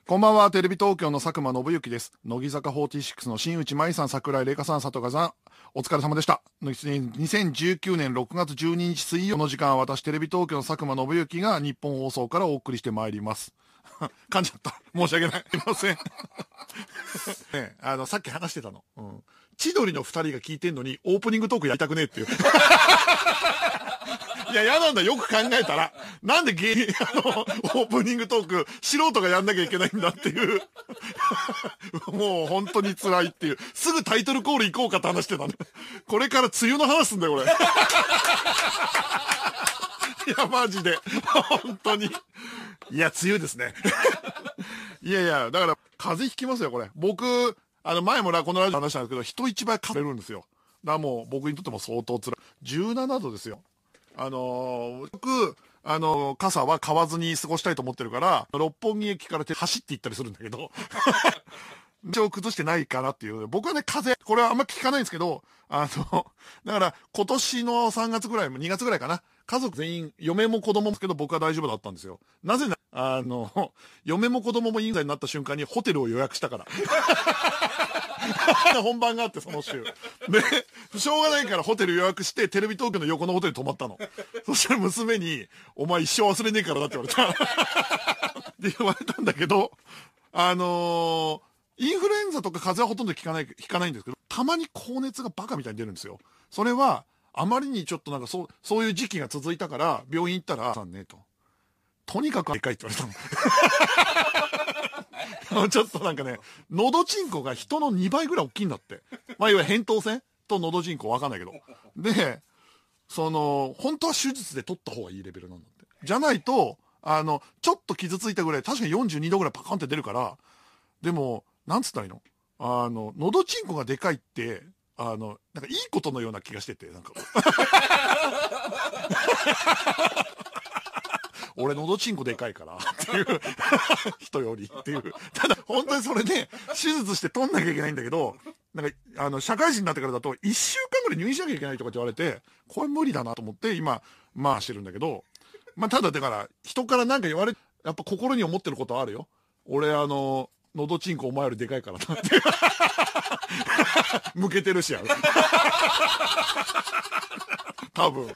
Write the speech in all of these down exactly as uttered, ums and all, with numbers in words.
こんばんは、テレビ東京の佐久間信之です。乃木坂フォーティーシックスの新内舞さん、桜井玲香さん、佐藤香さん、お疲れ様でした。にせんじゅうきゅうねんろくがつじゅうににち水曜の時間は私、テレビ東京の佐久間信之が日本放送からお送りしてまいります。噛んじゃった。申し訳ない。すいません。ね、あの、さっき話してたの。うん。千鳥の二人が聞いてんのに、オープニングトークやりたくねえっていう。いや、嫌なんだ。よく考えたら。なんで芸人、あの、オープニングトーク、素人がやんなきゃいけないんだっていう。もう本当に辛いっていう。すぐタイトルコール行こうかって話してたね。これから梅雨の話すんだよ、これ。いや、マジで。本当に。いや、梅雨ですね。いやいや、だから、風邪ひきますよ、これ。僕、あの、前もこのラジオ話したんですけど、人一倍風れるんですよ。だからもう、僕にとっても相当辛い。じゅうななどですよ。あのー、僕、あのー、傘は買わずに過ごしたいと思ってるから、六本木駅から走って行ったりするんだけど、一応崩してないかなっていう。僕はね、風邪、これはあんま聞かないんですけど、あの、だから今年のさんがつぐらい、にがつぐらいかな。家族全員、嫁も子供もですけど僕は大丈夫だったんですよ。なぜな、あの、嫁も子供もインザになった瞬間にホテルを予約したから。本番があってその週。で、しょうがないからホテル予約してテレビ東京の横のホテルに泊まったの。そしたら娘に、お前一生忘れねえからだって言われた。で言われたんだけど、あのー、インフルエンザとか風邪はほとんど効かない、効かないんですけど、たまに高熱がバカみたいに出るんですよ。それは、あまりにちょっとなんかそう、そういう時期が続いたから、病院行ったら、さんねと。とにかくでかいって言われたの。ちょっとなんかね、喉チンコが人のにばいぐらい大きいんだって。まあ、いわゆる扁桃腺と喉チンコわかんないけど。で、その、本当は手術で取った方がいいレベルなんだって。じゃないと、あの、ちょっと傷ついたぐらい、確かによんじゅうにどぐらいパカンって出るから、でも、なんつったらいいの？あの、喉チンコがでかいって、あの、なんかいいことのような気がしてて、なんか。俺喉チンコでかいからっていう人よりっていう。ただ本当にそれで手術して取んなきゃいけないんだけど、なんかあの社会人になってからだといっしゅうかんぐらい入院しなきゃいけないとかって言われて、これ無理だなと思って今まあしてるんだけど、まあただだから人からなんか言われ、やっぱ心に思ってることはあるよ。俺あの喉チンコお前よりでかいからなって向けてるしやる。多分。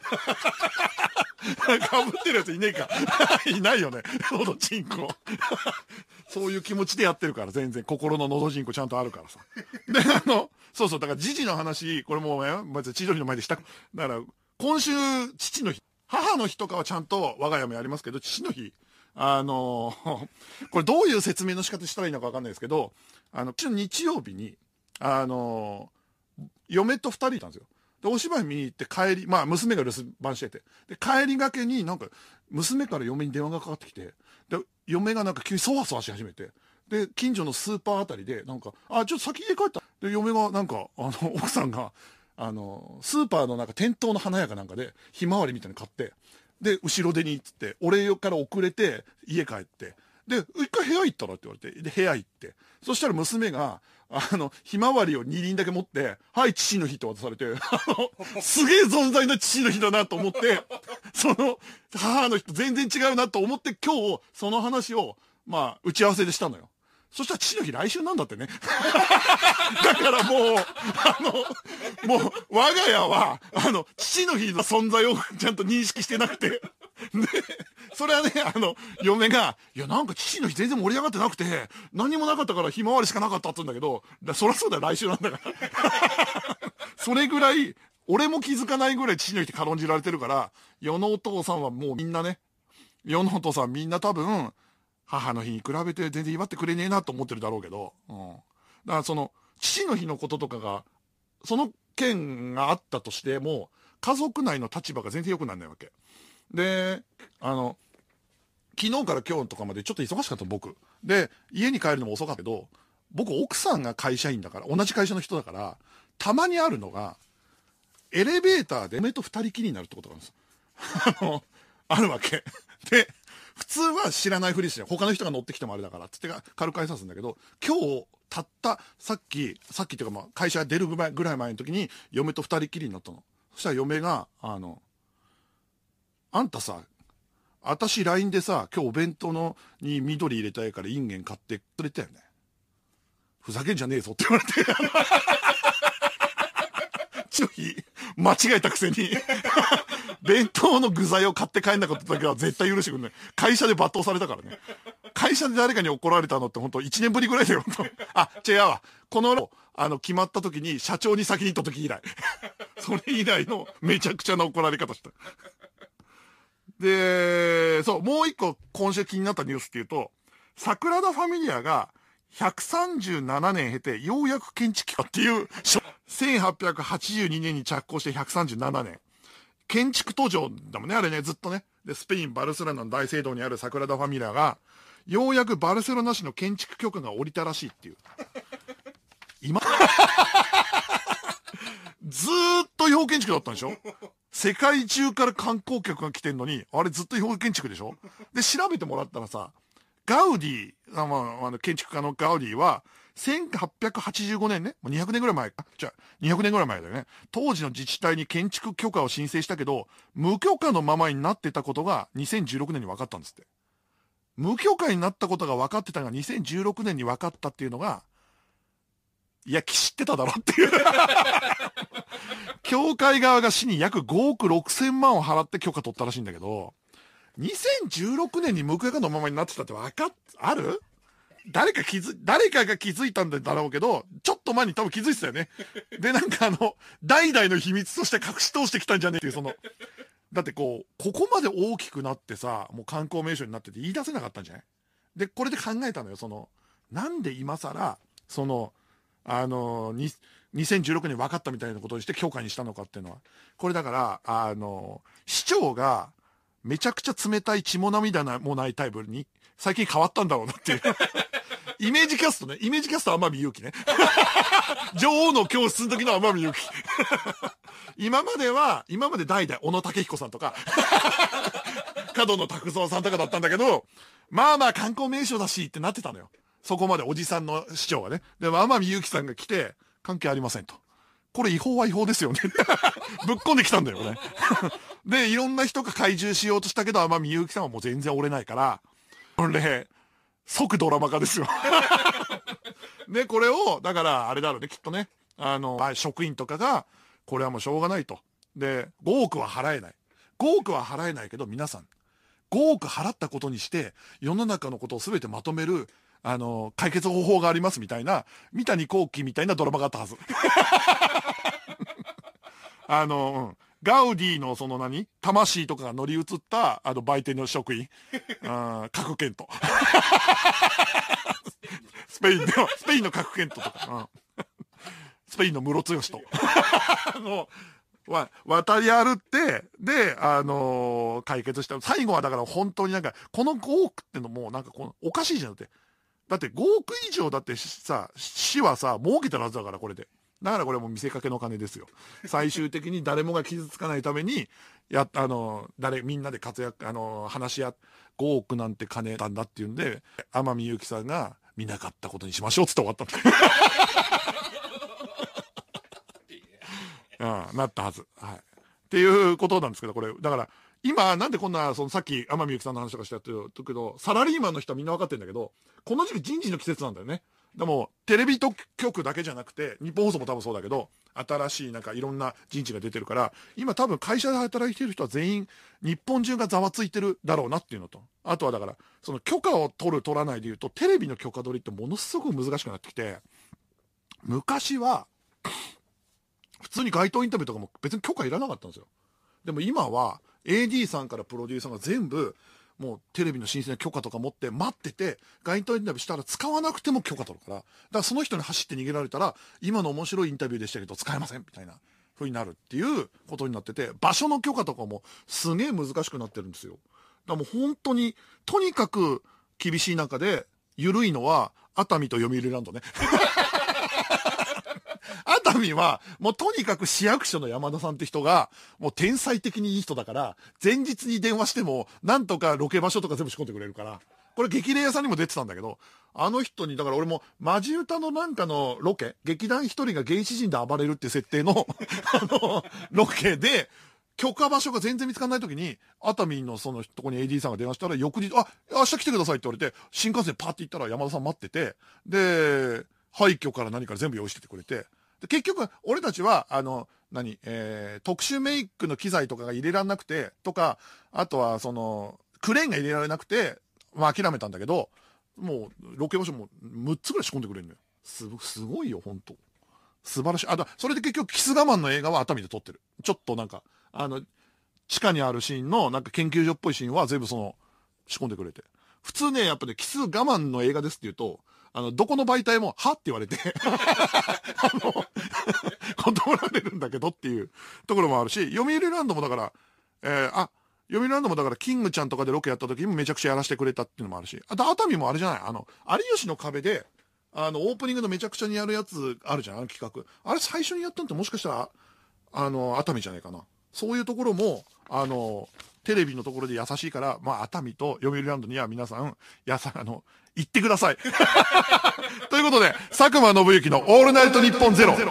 かぶってるやついねえか。いないよね。喉チンコ。そういう気持ちでやってるから、全然。心の喉チンコちゃんとあるからさ。で、あの、そうそう、だから、ジジの話、これもうね、まず千鳥の前でした。だから、今週、父の日、母の日とかはちゃんと我が家もやりますけど、父の日、あの、これどういう説明の仕方したらいいのかわかんないですけど、あの、日曜日に、あの、嫁と二人いたんですよ。で、お芝居見に行って帰り、まあ娘が留守番してて。で、帰りがけになんか、娘から嫁に電話がかかってきて、で、嫁がなんか急にそわそわし始めて、で、近所のスーパーあたりで、なんか、あ、ちょっと先家帰った。で、嫁がなんか、あの、奥さんが、あの、スーパーのなんか店頭の花屋かなんかで、ひまわりみたいに買って、で、後ろ手に行って、俺から遅れて、家帰って、で、一回部屋行ったらって言われて、で、部屋行って、そしたら娘が、あの、ひまわりをに輪だけ持って、はい、父の日って渡されて、あの、すげえ存在な父の日だなと思って、その、母の日と全然違うなと思って、今日、その話を、まあ、打ち合わせでしたのよ。そしたら父の日来週なんだってね。だからもう、あの、もう、我が家は、あの、父の日の存在をちゃんと認識してなくて、で、それはね、あの、嫁が、いや、なんか父の日全然盛り上がってなくて、何もなかったからひまわりしかなかったって言うんだけど、だそりゃそうだよ、来週なんだから。それぐらい、俺も気づかないぐらい父の日って軽んじられてるから、世のお父さんはもうみんなね、世のお父さんみんな多分、母の日に比べて全然祝ってくれねえなと思ってるだろうけど、うん。だからその、父の日のこととかが、その件があったとしても、家族内の立場が全然良くならないわけ。で、あの、昨日から今日とかまでちょっと忙しかった僕。で、家に帰るのも遅かったけど、僕奥さんが会社員だから、同じ会社の人だから、たまにあるのが、エレベーターで嫁と二人きりになるってことがあるんです。あの、あるわけ。で、普通は知らないふりして他の人が乗ってきてもあれだからってって軽く挨拶するんだけど、今日たったさっきさっきっていうかまあ会社出るぐらい前の時に嫁と二人きりになったの。そしたら嫁があのあんたさ私 ライン でさ、今日お弁当のに緑入れたいからインゲン買ってくれたよね。ふざけんじゃねえぞって言われて。ちょい、間違えたくせに。弁当の具材を買って帰んなかっただけは絶対許してくんない。会社で罵倒されたからね。会社で誰かに怒られたのって本当いちねんぶりぐらいだよ。あ、違うわ。この、あの、決まった時に社長に先に行った時以来。それ以来のめちゃくちゃな怒られ方した。で、そう、もう一個今週気になったニュースっていうと、サグラダ・ファミリアがひゃくさんじゅうななねん経てようやく建築っていう、せんはっぴゃくはちじゅうにねんに着工してひゃくさんじゅうななねん。建築途上だもんね、あれね、ずっとね。で、スペイン・バルセロナの大聖堂にあるサグラダ・ファミリアが、ようやくバルセロナ市の建築許可が下りたらしいっていう。今、ずーっと違法建築だったんでしょ？世界中から観光客が来てんのに、あれずっと違法建築でしょ？で、調べてもらったらさ、ガウディ、あまあ、あの建築家のガウディは、せんはっぴゃくはちじゅうごねんね、もうにひゃくねんぐらい前か。じゃあ、にひゃくねんぐらい前だよね。当時の自治体に建築許可を申請したけど、無許可のままになってたことがにせんじゅうろくねんに分かったんですって。無許可になったことが分かってたのがにせんじゅうろくねんに分かったっていうのが、いや、知ってただろっていう。教会側が市に約ごおくろくせんまんを払って許可取ったらしいんだけど、にせんじゅうろくねんに無許可のままになってたって分かっ、ある？誰か気づ、誰かが気づいたんだろうけど、ちょっと前に多分気づいてたよね。で、なんかあの、代々の秘密として隠し通してきたんじゃねえっていう、その、だってこう、ここまで大きくなってさ、もう観光名所になってて言い出せなかったんじゃない？で、これで考えたのよ、その、なんで今更、その、あの、に、にせんじゅうろくねん分かったみたいなことにして許可にしたのかっていうのは。これだから、あの、市長がめちゃくちゃ冷たい血も涙もないタイプに最近変わったんだろうなっていう。イメージキャストね。イメージキャスト天海祐希ね。女王の教室の時の天海祐希。今までは、今まで代々小野武彦さんとか、角野拓三さんとかだったんだけど、まあまあ観光名所だしってなってたのよ。そこまでおじさんの市長がね。でも天海祐希さんが来て、関係ありませんと。これ違法は違法ですよね。ぶっこんできたんだよね。で、いろんな人が懐柔しようとしたけど、天海祐希さんはもう全然折れないから、これ、即ドラマ化ですよ。で、これを、だから、あれだろうね、きっとね。あの、職員とかが、これはもうしょうがないと。で、ごおくは払えない。ごおくは払えないけど、皆さん、ごおく払ったことにして、世の中のことを全てまとめる、あの、解決方法がありますみたいな、三谷幸喜みたいなドラマがあったはず。あの、うん、ガウディのその何魂とかが乗り移った、あの、売店の職員。あ各県と。スペインでは、スペインの各県ととか、うん、スペインのムロツヨシと。あの、わ、渡り歩って、で、あのー、解決した。最後はだから本当になんか、このごおくってのもなんかこの、おかしいじゃんって。だってごおく以上だってさ、市はさ、儲けたはずだからこれで。だからこれも見せかけの金ですよ。最終的に誰もが傷つかないために、や、あの、誰、みんなで活躍、あの、話し合っ、ごおくなんて金なんだっていうんで、天海祐希さんが見なかったことにしましょうっつって終わったうん、なったはず。はい。っていうことなんですけど、これ、だから、今、なんでこんな、そのさっき天海祐希さんの話とかしてやってるけど、サラリーマンの人はみんな分かってるんだけど、この時期人事の季節なんだよね。でも、テレビ局だけじゃなくて、日本放送も多分そうだけど、新しいなんかいろんな人事が出てるから、今多分会社で働いてる人は全員、日本中がざわついてるだろうなっていうのと、あとはだから、その許可を取る取らないで言うと、テレビの許可取りってものすごく難しくなってきて、昔は、普通に街頭インタビューとかも別に許可いらなかったんですよ。でも今は、エーディー さんからプロデューサーが全部、もうテレビの申請の許可とか持って待ってて、街頭インタビューしたら使わなくても許可取るから、だからその人に走って逃げられたら、今の面白いインタビューでしたけど使えませんみたいな風になるっていうことになってて、場所の許可とかもすげえ難しくなってるんですよ。だからもう本当に、とにかく厳しい中で、緩いのは熱海と読売ランドね。熱海は、もうとにかく市役所の山田さんって人が、もう天才的にいい人だから、前日に電話しても、なんとかロケ場所とか全部仕込んでくれるから、これ激励屋さんにも出てたんだけど、あの人に、だから俺も、マジ歌のなんかのロケ、劇団一人が原始人で暴れるっていう設定の、あの、ロケで、 許可場所が全然見つからない時に、熱海のそのとこに エーディー さんが電話したら、翌日、あ、明日来てくださいって言われて、新幹線パーって行ったら山田さん待ってて、で、廃墟から何から全部用意しててくれて、で結局、俺たちは、あの、何、えー、特殊メイクの機材とかが入れられなくて、とか、あとは、その、クレーンが入れられなくて、まあ諦めたんだけど、もう、ロケ場所もむっつぐらい仕込んでくれるのよ。す、すごいよ、ほんと。素晴らしい。あ、だそれで結局、キス我慢の映画は熱海で撮ってる。ちょっとなんか、あの、地下にあるシーンの、なんか研究所っぽいシーンは全部その、仕込んでくれて。普通ね、やっぱね、キス我慢の映画ですって言うと、あの、どこの媒体も、はって言われて、あの、断られるんだけどっていうところもあるし、読売ランドもだから、えー、あ、読売ランドもだから、キングちゃんとかでロケやった時にもめちゃくちゃやらせてくれたっていうのもあるし、あと熱海もあれじゃない、あの、有吉の壁で、あの、オープニングのめちゃくちゃにやるやつあるじゃん、あの企画。あれ最初にやったのってもしかしたら、あの、熱海じゃないかな。そういうところも、あの、テレビのところで優しいから、まあ、熱海と読売ランドには皆さん、やさ、あの、行ってください。ということで、佐久間信之のオールナイトニッポンゼロ。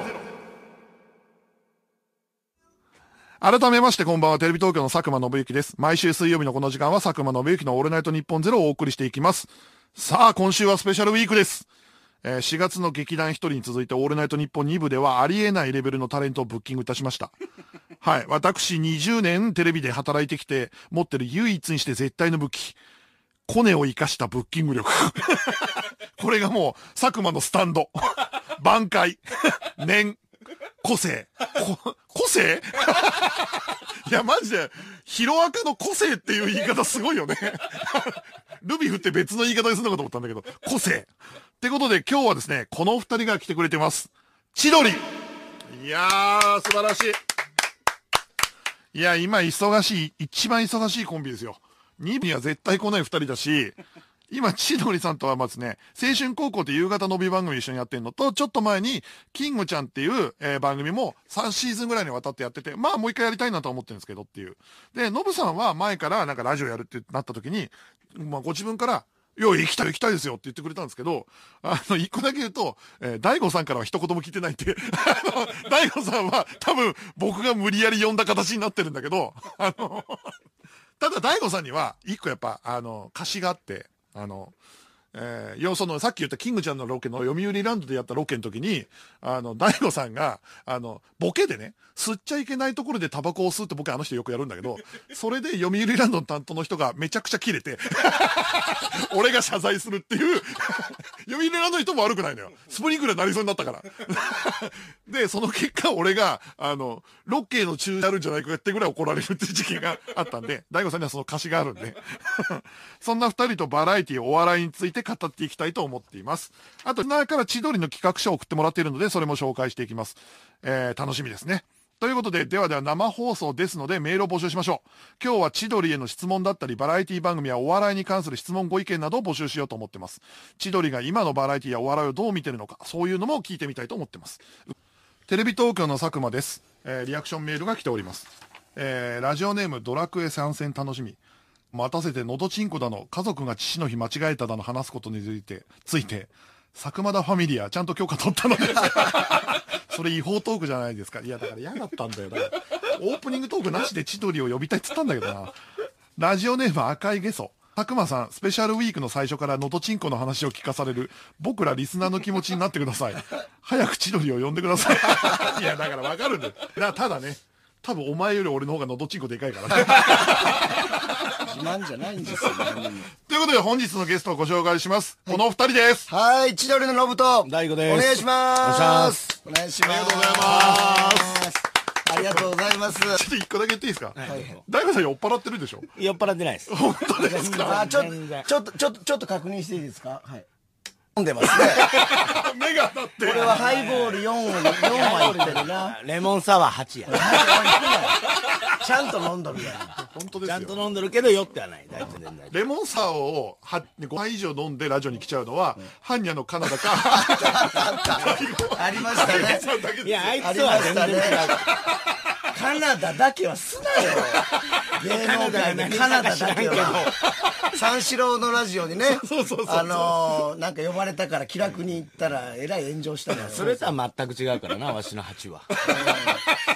改めましてこんばんは、テレビ東京の佐久間信之です。毎週水曜日のこの時間は佐久間信之のオールナイトニッポンゼロをお送りしていきます。さあ、今週はスペシャルウィークです。えー、しがつの劇団一人に続いてオールナイトニッポンに部ではありえないレベルのタレントをブッキングいたしました。はい。私にじゅうねんテレビで働いてきて持ってる唯一にして絶対の武器。コネを生かしたブッキング力。これがもう佐久間のスタンド。挽回。念。個性。こ個性いや、マジで、ヒロアカの個性っていう言い方すごいよね。ルビフって別の言い方にするのかと思ったんだけど、個性。ってことで今日はですね、この二人が来てくれてます。千鳥。いやー、素晴らしい。いや、今忙しい、一番忙しいコンビですよ。に部には絶対来ない二人だし、今、千鳥さんとはまずね、青春高校って夕方の帯番組一緒にやってるのと、ちょっと前に、キングちゃんっていう、えー、番組もさんシーズンぐらいにわたってやってて、まあもう一回やりたいなとは思ってるんですけどっていう。で、ノブさんは前からなんかラジオやるってなった時に、まあご自分から、いや、行きたい行きたいですよって言ってくれたんですけど、あの、一個だけ言うと、えー、大悟さんからは一言も聞いてないって、あの、大悟さんは多分僕が無理やり呼んだ形になってるんだけど、あの、ただ大悟さんには一個やっぱ、あの、歌詞があって、あの、えー、要その、さっき言ったキングちゃんのロケの読売ランドでやったロケの時に、あの、大悟さんが、あの、ボケでね、吸っちゃいけないところでタバコを吸うって僕あの人よくやるんだけど、それで読売ランドの担当の人がめちゃくちゃキレて、俺が謝罪するっていう、読売ランドの人も悪くないのよ。スプリンクラーなりそうになったから。で、その結果俺が、あの、ロケの中止あるんじゃないかってぐらい怒られるっていう時期があったんで、大悟さんにはその歌詞があるんで、そんな二人とバラエティお笑いについて語っていきたいと思っています。あと、前から千鳥の企画書を送ってもらっているので、それも紹介していきます。えー、楽しみですね。ということで、ではでは生放送ですのでメールを募集しましょう。今日は千鳥への質問だったり、バラエティ番組やお笑いに関する質問ご意見などを募集しようと思ってます。千鳥が今のバラエティやお笑いをどう見てるのか、そういうのも聞いてみたいと思ってます。テレビ東京の佐久間です。えー、リアクションメールが来ております。えー、ラジオネームドラクエ参戦楽しみ。待たせてのどちんこだの、家族が父の日間違えただの話すことについて、ついて、佐久間田ファミリア、ちゃんと許可取ったのです。それ違法トークじゃないですか。いや、だから嫌だったんだよ。だからオープニングトークなしで千鳥を呼びたいっつったんだけどな。ラジオネーム赤いゲソ。佐久間さん、スペシャルウィークの最初からのどちんこの話を聞かされる、僕らリスナーの気持ちになってください。早く千鳥を呼んでください。いや、だからわかるんだよ。だただね、多分お前より俺の方がのどちんこでかいからね。 自慢じゃないんですよ。 ということで本日のゲストをご紹介します。はい、このお二人です。 はい、千鳥のノブと大悟です。 お願いします。お願いします。 ありがとうございます。 ありがとうございます。 ちょっと一個だけ言っていいですか。 はい。 大悟さん酔っ払ってるでしょ。 酔っ払ってないです。 本当ですか。 あ、ちょっとちょっとちょっとちょっと確認していいですか。はい。飲んでますね。 目が当たって。 これはハイボールよんをよんまいいってるな。 レモンサワーはちや。 ちゃんと飲んどるやん。 本当ですよ。 ちゃんと飲んでるけど酔ってはない。大丈夫大丈レモンサワーをごはい以上飲んでラジオに来ちゃうのは、ハンニャのカナダか。 ありましたね。 夫。いや、あいつは全然違う。 カナダだけはすなよ。芸能界でカナダだけは。三四郎のラジオにね、あのー、なんか呼ばれたから気楽に行ったらえらい炎上したから。 それとは全く違うからな、わしのはちは。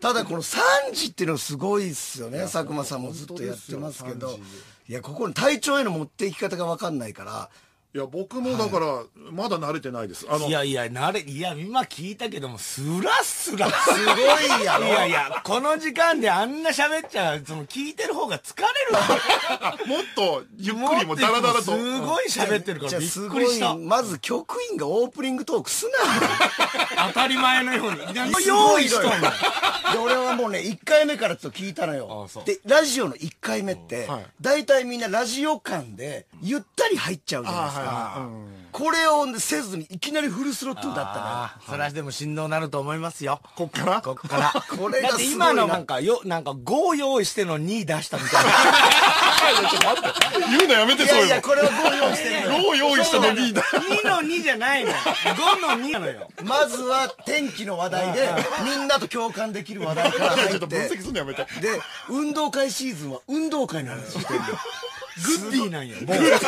ただこのさんじっていうのすごいっすよね。佐久間さんもずっとやってますけど、いやここに体調への持っていき方が分かんないから。 いや僕もだからまだ慣れてないです。あのいやいや慣れいや今聞いたけどもスラスラすごいやろ。 いやいやこの時間であんな喋っちゃうその聞いてる方が疲れるわもっとゆっくりもダラダラとすごい喋ってるからびっすくりしたごい。まず局員がオープニングトークすなよ。 当たり前のようにす用ごいのよ意しとんので俺はもうねいっかいめからちょっと聞いたのよ。でラジオのいっかいめってはい大体みんなラジオ感でゆったり入っちゃうじゃないですあはいはいか。 うんこれをせずにいきなりフルスロットルだったのよ。 あーそれはでも振動なると思いますよこっからこっからこれがだってすごいな今のなんかよなんかご用意してのに出したみたいな言うのやめていそういうのやいやこれはご用意してるのよ。 どう用意したのにだにのにじゃないのよごのになのよまずは天気の話題でみんなと共感できる話題から入っちょっと分析て、 するのやめて。 で運動会シーズンは運動会の話してるの。 グッディーなんよもう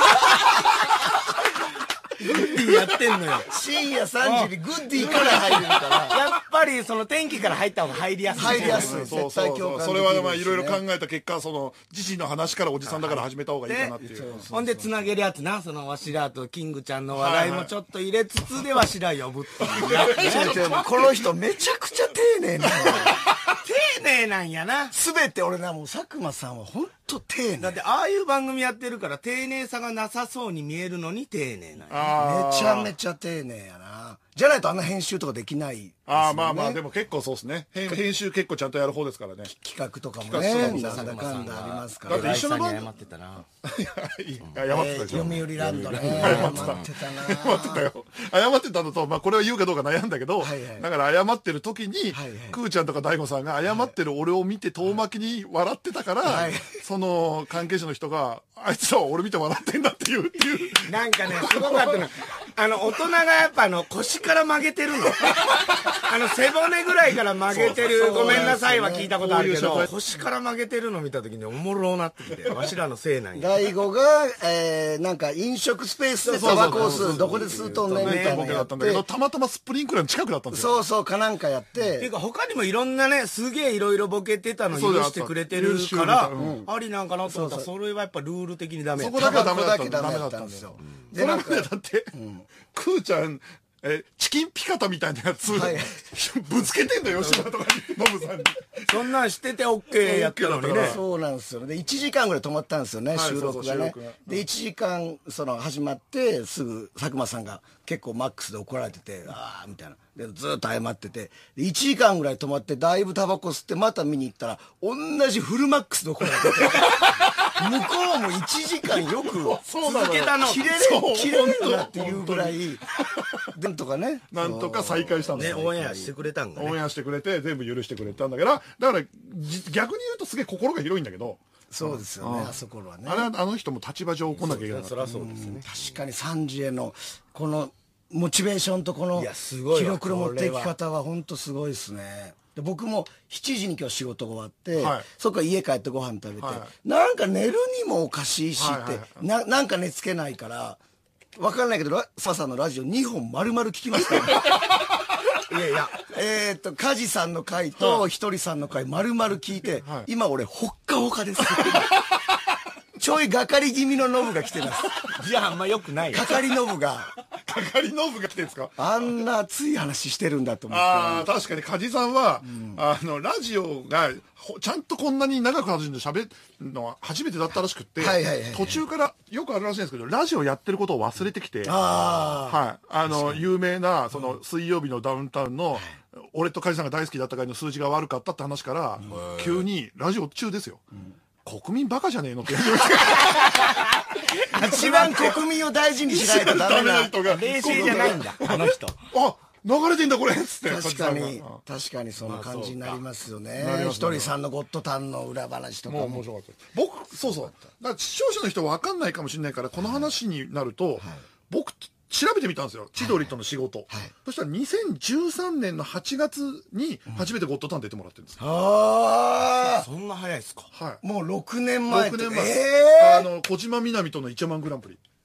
グッディーやってんのよ深夜さんじにグッディから入れるからやっぱりその天気から入った方が入りやすい入りやすい。 そう絶対そうそう。 共感できるしね。 それはまあいろいろ考えた結果、その自身の話からおじさんだから始めた方がいいかなっていう。 ほんでつなげるやつなそのわしらとキングちゃんの話題もちょっと入れつつでわしら呼ぶっていうや違う違うこの人めちゃくちゃ丁寧なのよ。 丁寧なんやな全て俺なもう佐久間さんは本当丁寧。 だってああいう番組やってるから丁寧さがなさそうに見えるのに丁寧なんやあめちゃめちゃ丁寧やな。じゃないとあんな編集とかできないですよね。 ああまあまあでも結構そうですね。編編集結構ちゃんとやる方ですからね。 企画とかも企画ねとかもなんだかんだありますかだら。 って一緒の番岩井さんに謝ってたないや謝ってたでしょ。 読売ランドね謝ってた謝ってたな。 謝ってたよ。謝ってたのと、まあこれを言うかどうか悩んだけど、 はいはいだから謝ってる時に、 はいはいくーちゃんとか大悟さんが謝ってる俺を見て遠巻きに笑ってたから、 はいその関係者の人が、あいつらは俺見て笑ってんだっていう、っていう。 なんかねすごかったのあの大人がやっぱあの腰から曲げてるのあの背骨ぐらいから曲げてるそうそうごめんなさいは聞いたことあるけどこういう腰から曲げてるの見た時におもろなってきてわしらのせいなんや大悟が、えー、なんか飲食スペースでタバコを吸うどこで吸うとんねんみたいなボケだのやっったんだけど、 て、 たまたまスプリンクラーの近くだったんですよ。 そうそうかなんかやっっていうて、 か他にもいろんなねすげえいろいろボケてたの許してくれてるそうだからうんありなんかなと思ったらそれはやっぱルール的にダメやったそこだけはダメだったタバコだけダメだったダメだったんですすよ。 んでよ。 それまでなんかでだって、くーちゃん、え、チキンピカタみたいなやつ、 はいぶつけてんだよ、吉田とかに、ノブさんに。 そんなんしてて OK やったのにねそうなんですよ。でいちじかんぐらい止まったんですよね、 はい収録がねそうそう収録が。 でいちじかんその始まってすぐ佐久間さんが結構マックスで怒られてて、ああみたいな。でずーっと謝ってて、でいちじかんぐらい止まってだいぶタバコ吸ってまた見に行ったら同じフルマックスで怒られてて。向こうもいちじかんよく続けたの切れれそう切れれるなっていうぐらいなんとかねなんとか再開したんだねよ。 オンエアしてくれたんがねオンエアしてくれて、全部許してくれたんだから、だから、じ逆に言うとすげえ心が広いんだけど、 そうですよねあそこはねあれはあの人も立場上怒んなきゃいけないそりゃそうですよね確かにさんじへのこのモチベーションとこのいやすごいわ記録の持っていき方は本当すごいですね。で僕もしちじに今日仕事が終わって、 はいそこから家帰ってご飯食べて、 はなんか寝るにもおかしいしって、 はいはいはいななんか寝つけないから分かんないけどラ笹のラジオにほん丸々聞きましたよいやいやえーっと梶さんの回とひとりさんの回丸々聞いて、 はい今俺ほっかほかですちょいがかり気味のノブが来てますじゃああんまよくないよ係ノブが係ノブが来てるんですか。 あんな熱い話してるんだと思ってああ、確かに梶さんは、あの、ラジオが、ほちゃんとこんなに長く始めて喋るのは初めてだったらしくって、 はいはいはいはい途中からよくあるらしいんですけど、ラジオやってることを忘れてきて、 あはい。あの、有名な、その、水曜日のダウンタウンの、俺と梶さんが大好きだった回の数字が悪かったって話から、急に、ラジオ中ですよ。国民バカじゃねえのって言われてあ一番国民を大事にしないとダメな人が、 冷静じゃないんだあの人あ、流れてんだこれっつって。 確かに梶さんが確かにそんな感じになりますよなねりますひとりさんのゴッドタンの裏話とかももう面白かった。僕、そうそう。だから視聴者の人分かんないかもしれないから、この話になると、僕、調べてみたんですよ。千鳥との仕事。そしたらにせんじゅうさんねんのはちがつに初めてゴッドタン出てもらってるんです。 あそんな早いっすかはい。 あもうろくねんまえろくねんまえ。 えあの、小島みなみとのいちまんグランプリ。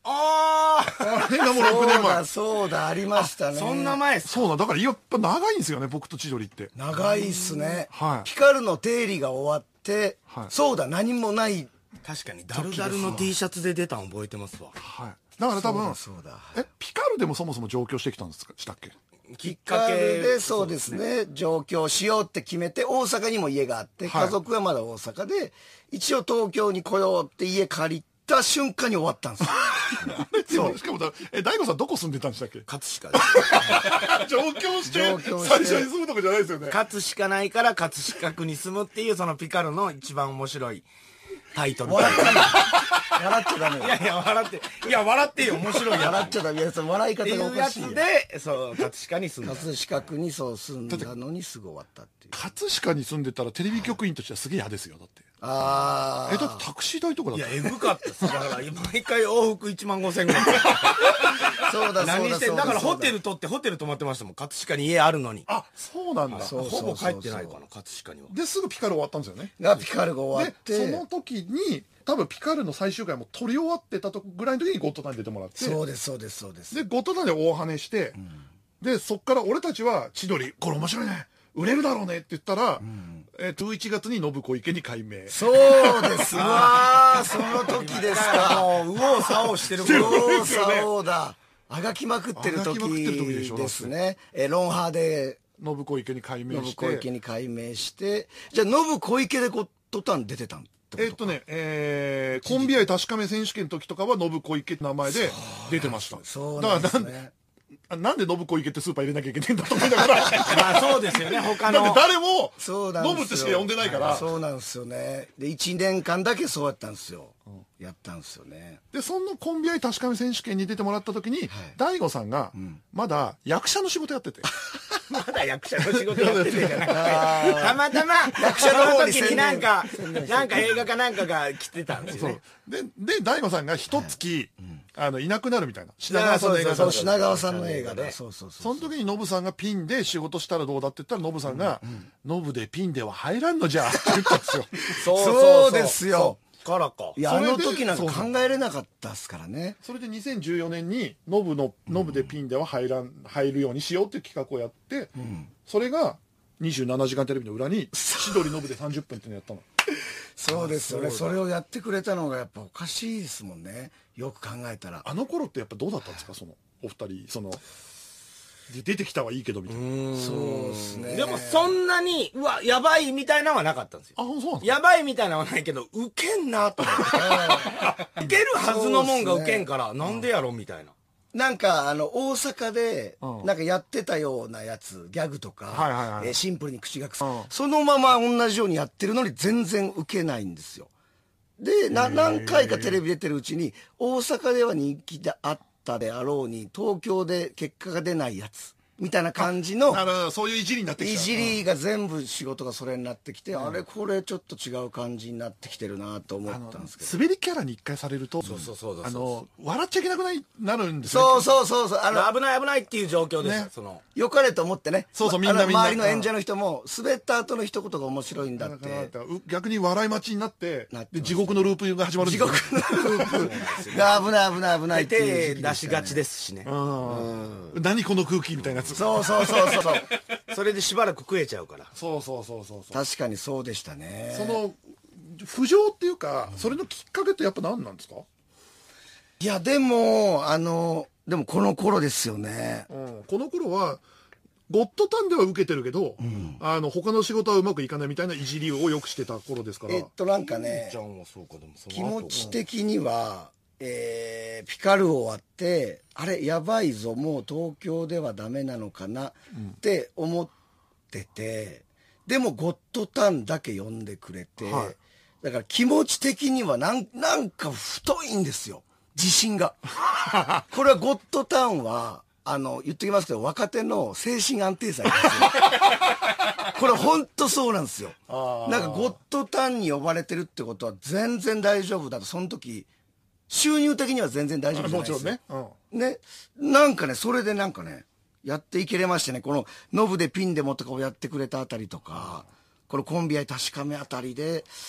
ああれがもうろくねんまえそうだ、そうだ、ありましたね。 そんな前っすか。 そうなんだからやっぱ長いんですよね、僕と千鳥って。 長いっすね。 はいピカルの定理が終わって、 はいそうだ、何もない。 確かにダルダルの T シャツで出たの覚えてますわ。 はいだから多分そうだそうだえピカルでもそもそも上京してきたんですかしたっけ。 きっピカかけルでそうですね、上京しようって決めて、大阪にも家があって、 はい家族はまだ大阪で、一応東京に来ようって家借りた瞬間に終わったんですよ。 そうしかもだえ大悟さんどこ住んでたんでしたっけ。 葛飾で上京して上京して最初に住むとこじゃないですよね。 葛飾ないから葛飾区に住むっていうそのピカルの一番面白いタイトル。 笑っちゃダメ。笑っちゃダメよ。 いやいや笑っていや笑ってよ面白いや笑っちゃダメ。いや、その笑いって方がおいうやつかしいよ。 でそう葛飾に住んだ。 葛飾区にそう住んだのにすぐ終わったっていう。 葛飾に住んでたらテレビ局員としてはすげえ嫌ですよだって。 ああ。 えだってタクシー代とかだっていやえぐかったっす。だから毎回往復いちまんごせんぐらい。 そうだそうだ何してそうだ。 んだからホテル取ってホテル泊まってましたもん。葛飾に家あるのに。 あそうなんだ。 そうほぼ帰ってないかな葛飾には。 ですぐピカル終わったんですよね。 がピカルが終わっでそて。 の時に多分ピカルの最終回も撮り終わってたとぐらいの時にゴッドタンに出てもらって、 そうですそうですそうです。 でゴッドタンで大跳ねして、でそっから俺たちは千鳥これ面白いね売れるだろうねって言ったら、えー、じゅういちがつに信子池に改名。 そうですわー。その時ですか。 もう右往左往してる右往ですよね左往だ。あがきまくってるあがきまくってる時でしょ時ですね。えーロンハーで信子池に改名信して子池に改名して、じゃあ信子池でゴッドタン出てたんってことえーっとね、えーコンビ愛確かめ選手権の時とかは信子池って名前で出てました。 そうなんですだからなんでね。 あなんで信子池ってスーパー入れなきゃいけないんだと思いながらまあそうですよね他だっての。 誰もそうなんですよ。 ノブってしか呼んでないから。 そうなんですよね。で、いちねんかんだけそうやったんですよ。やったんですよね。 でそのコンビ愛確かめ選手権に出てもらった時に、大悟さんがまだ役者の仕事やってて、 まだ役者の仕事やっててじゃなくてたまたま役者の方にその時になんかなんか映画かなんかが来てたんですよね。 でで大悟さんが一月、あのいなくなるみたいな品いや川さんの映画そう、 だった品川さんの映画で。 ねそうそうそ。 そうの時にノブさんがピンで仕事したらどうだって言ったらノブさんが「ノブでピンでは入らんのじゃ」って言ったんですよ。 そうですよ。 からか。 いや、あそれでの時なんか考えれなかったっすからね。 それでにせんじゅうよねんにノブのノブでピンでは入らん入るようにしようっていう企画をやって、それがにじゅうななじかんテレビの裏に千鳥ノブでさんじゅっぷんっていうのやったの。 そうですよね。それをやってくれたのがやっぱおかしいですもんね。よく考えたら。 あの頃ってやっぱどうだったんですか、そのお二人そので出てきたはいいけどみたいな。 そうですね。 でもそんなにうわやばいみたいなのはなかったんですよ。 あそうなんですか。 やばいみたいなのはないけどウケんなと思ってウケるはずのもんがウケんからなんでやろみたいな。 なんかあの大阪でうんなんかやってたようなやつギャグとか、 はいはいはいえーシンプルに口が臭い、 うんそのまま同じようにやってるのに全然ウケないんですよ。でな何回かテレビ出てるうちに大阪では人気であったであろうに東京で結果が出ないやつみたいな感じのなるほど、そういういじりになってきた。 いじりが全部仕事がそれになってきて、あれこれちょっと違う感じになってきてるなと思ったんですけど。 滑りキャラに一回されると、 そうそうそうそうあの笑っちゃいけなくないなるんですよね。 そうそうそうそう、あの危ない危ないっていう状況ですよ、 ねその良かれと思ってね。 そうそうみんなあのみんな周りの演者の人も滑った後の一言が面白いんだっだからて。 う逆に笑い待ちになってなってますで地獄のループが始まるん地ですよ獄のループが危ない危ない危ないっていう時手期でしたね出しがちですしね。 うん何この空気みたいなやつ。 そうそうそうそうそう。 それでしばらく食えちゃうから。 そうそうそうそうそう。 確かにそうでしたね。 その浮上っていうか、それのきっかけってやっぱ何なんですか？ いやでもあのでもこの頃ですよね。 うん、この頃はゴッドタンでは受けてるけど、あの他の仕事はうまくいかないみたいないじりをよくしてた頃ですから。 えっとなんかねちゃんはそうかでもその気持ち的には、えーピカル終わってあれやばいぞもう東京ではダメなのかなって思ってて、でもゴッドタンだけ呼んでくれて、 はいだから気持ち的にはなんなんか太いんですよ自信が。これはゴッドタンはあの言っときますけど若手の精神安定剤ですよ。これ本当そうなんですよ。なんかゴッドタンに呼ばれてるってことは全然大丈夫だと。その時収入的には全然大丈夫じゃもちないですろんよね。うんね、なんかねそれでなんかねやっていけれましてね、このノブでピンでもとかをやってくれたあたりとか、このコンビ愛確かめあたりで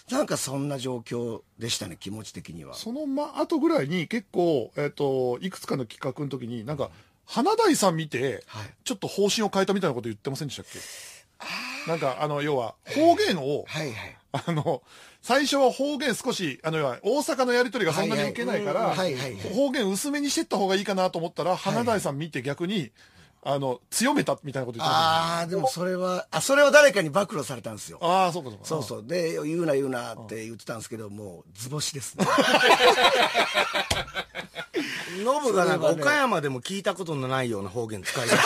なんかそんな状況でしたね、気持ち的には。 そのま後ぐらいに結構、えっといくつかの企画の時になんか華大さん見て、はい、ちょっと方針を変えたみたいなこと言ってませんでしたっけ？なんかあの要は方言を、はいはい、あの最初は方言少しあの要は大阪のやり取りがそんなに受けないから方言薄めにしてった方がいいかなと思ったら華大さん見て逆にあの強めたみたいなこと言ってました。 ああでもそれはあそれは誰かに暴露されたんですよ。 ああそうかそうか。 そうそうで言うな言うなって言ってたんですけどもう図星ですね。 ノブがなんか岡山でも聞いたことのないような方言使い出した。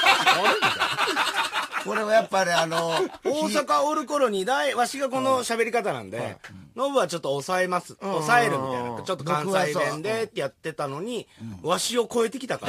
これはやっぱりあの大阪おる頃にだいわしがこの喋り方なんで、ノブはちょっと抑えます抑えるみたいなちょっと関西弁でってやってたのに、わしを超えてきたから。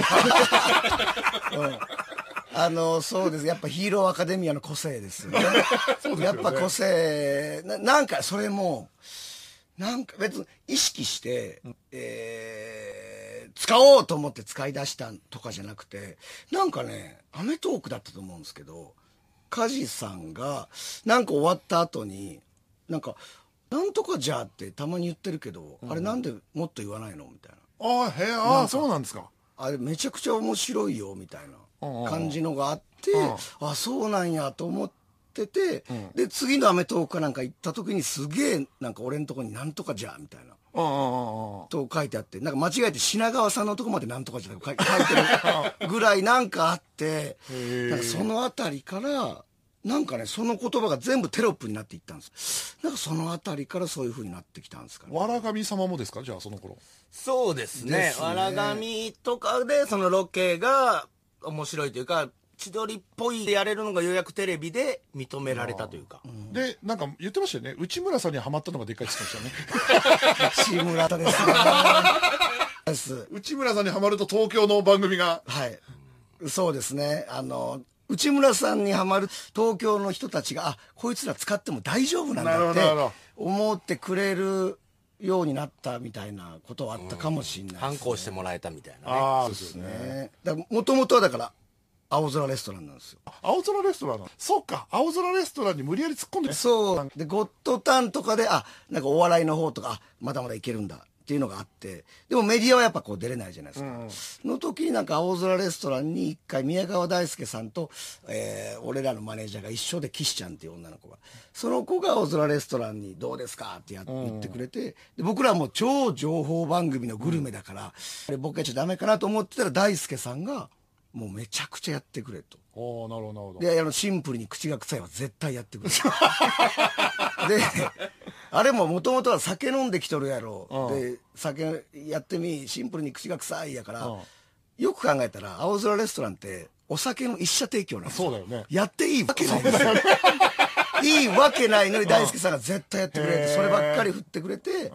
うん、あのそうですやっぱヒーローアカデミアの個性ですよね。やっぱ個性 な, なんかそれもなんか別に意識して、えー、使おうと思って使い出したとかじゃなくてなんかねアメトーークだったと思うんですけど梶さんがなんか終わった後になんかなんとかじゃってたまに言ってるけど、うん、あれなんでもっと言わないのみたいな。 ああへえああそうなんですか。 あれめちゃくちゃ面白いよみたいな感じのがあって、うん、あそうなんやと思ってて、うん、で次のアメトーークかなんか行った時にすげえなんか俺のとこになんとかじゃみたいな。と書いてあってなんか間違えて品川さんのとこまでなんとかじゃ書いてるぐらいなんかあってなんかそのあたりからなんかねその言葉が全部テロップになっていったんです。なんかそのあたりからそういう風になってきたんですかね。 わらがみ様もですかじゃあその頃。 そうですねわらがみとかでそのロケが面白いというか千鳥っぽいでやれるのがようやくテレビで認められたというか、うん、 でなんか言ってましたよね内村さんにはまったのがでっかいって言ってましたよね。 内村ですね。 内村さんにはまると東京の番組がはいそうですねあの内村さんにはまる東京の人たちがあこいつら使っても大丈夫なんだって思ってくれるようになったみたいなことはあったかもしれないですね。 反抗してもらえたみたいなね。 ああそうですね。 もともとはだから青空レストランなんですよ。 青空レストランのそうか青空レストランに無理やり突っ込んでそうでゴッドタンとかであなんかお笑いの方とかあまだまだいけるんだっていうのがあってでもメディアはやっぱこう出れないじゃないですか、うんうん、の時になんか青空レストランに一回宮川大輔さんと、えー、俺らのマネージャーが一緒で岸ちゃんっていう女の子がその子が青空レストランにどうですかってや、うん、言ってくれてで僕らはもう超情報番組のグルメだから、うん、僕やっちゃダメかなと思ってたら大輔さんがもうめちゃくちゃやってくれと。 おなるほどなるほど。 であのシンプルに口が臭いは絶対やってくれであれももともとは酒飲んできとるやろ、うん、で酒やってみシンプルに口が臭いやから、うん、よく考えたら青空レストランってお酒の一社提供なんですよ。 そうだよね。 やっていいわけないですよねいいわけないのに大輔さんが絶対やってくれて、うん、そればっかり振ってくれて、うん、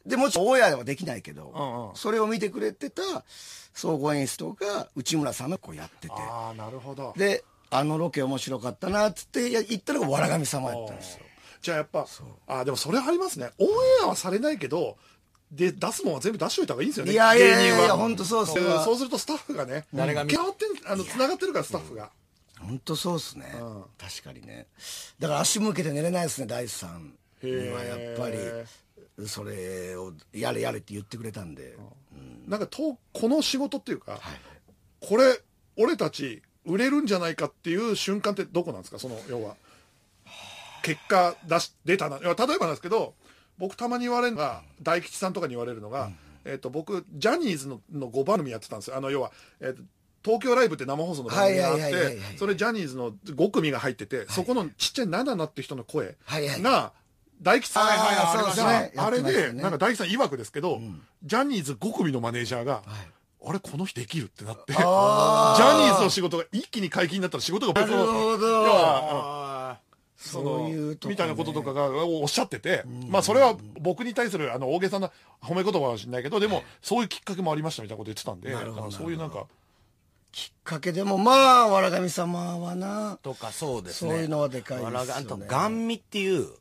でもちろんオンエアではできないけど、うんうん、それを見てくれてた総合演出が内村さんの子やっててああなるほど。 であのロケ面白かったなっつって言ったのがわらがみ様やったんですよ。 じゃあやっぱあでもそれありますね。オンエアはされないけどで出すもんは全部出しといた方がいいんですよね。 いやいやいやいや本当そうっすね。そうするとスタッフがね誰が見変わってあの繋がってるからスタッフが本当そうっすね、うん、確かにね。だから足向けて寝れないですね大地さんにはやっぱりそれをやれやれって言ってくれたんで、 うん、なんかとこの仕事っていうか、はい、これ俺たち売れるんじゃないかっていう瞬間ってどこなんですか。その要は結果出し出たな。例えばなんですけど僕たまに言われるのが大吉さんとかに言われるのが、うんえー、と僕ジャニーズ の, のごばん組やってたんですよ。あの要は、えー、と東京ライブって生放送の番組があってそれジャニーズのご組が入ってて、はい、そこのちっちゃいナナナって人の声が大吉さんがあれでなんか大吉さん曰くですけど、うん、ジャニーズご組のマネージャーが、はいあれこの人できるってなってジャニーズの仕事が一気に解禁になったら仕事がなるほどそういうみたいなこととかがおっしゃってて、うん、まあそれは僕に対するあの大げさな褒め言葉かもしれないけどでもそういうきっかけもありましたみたいなこと言ってたんで、だからそういうなんかきっかけでもまあわらがみ様はなとかそうですねそういうのはでかいですよね。 わらがとガンミっていう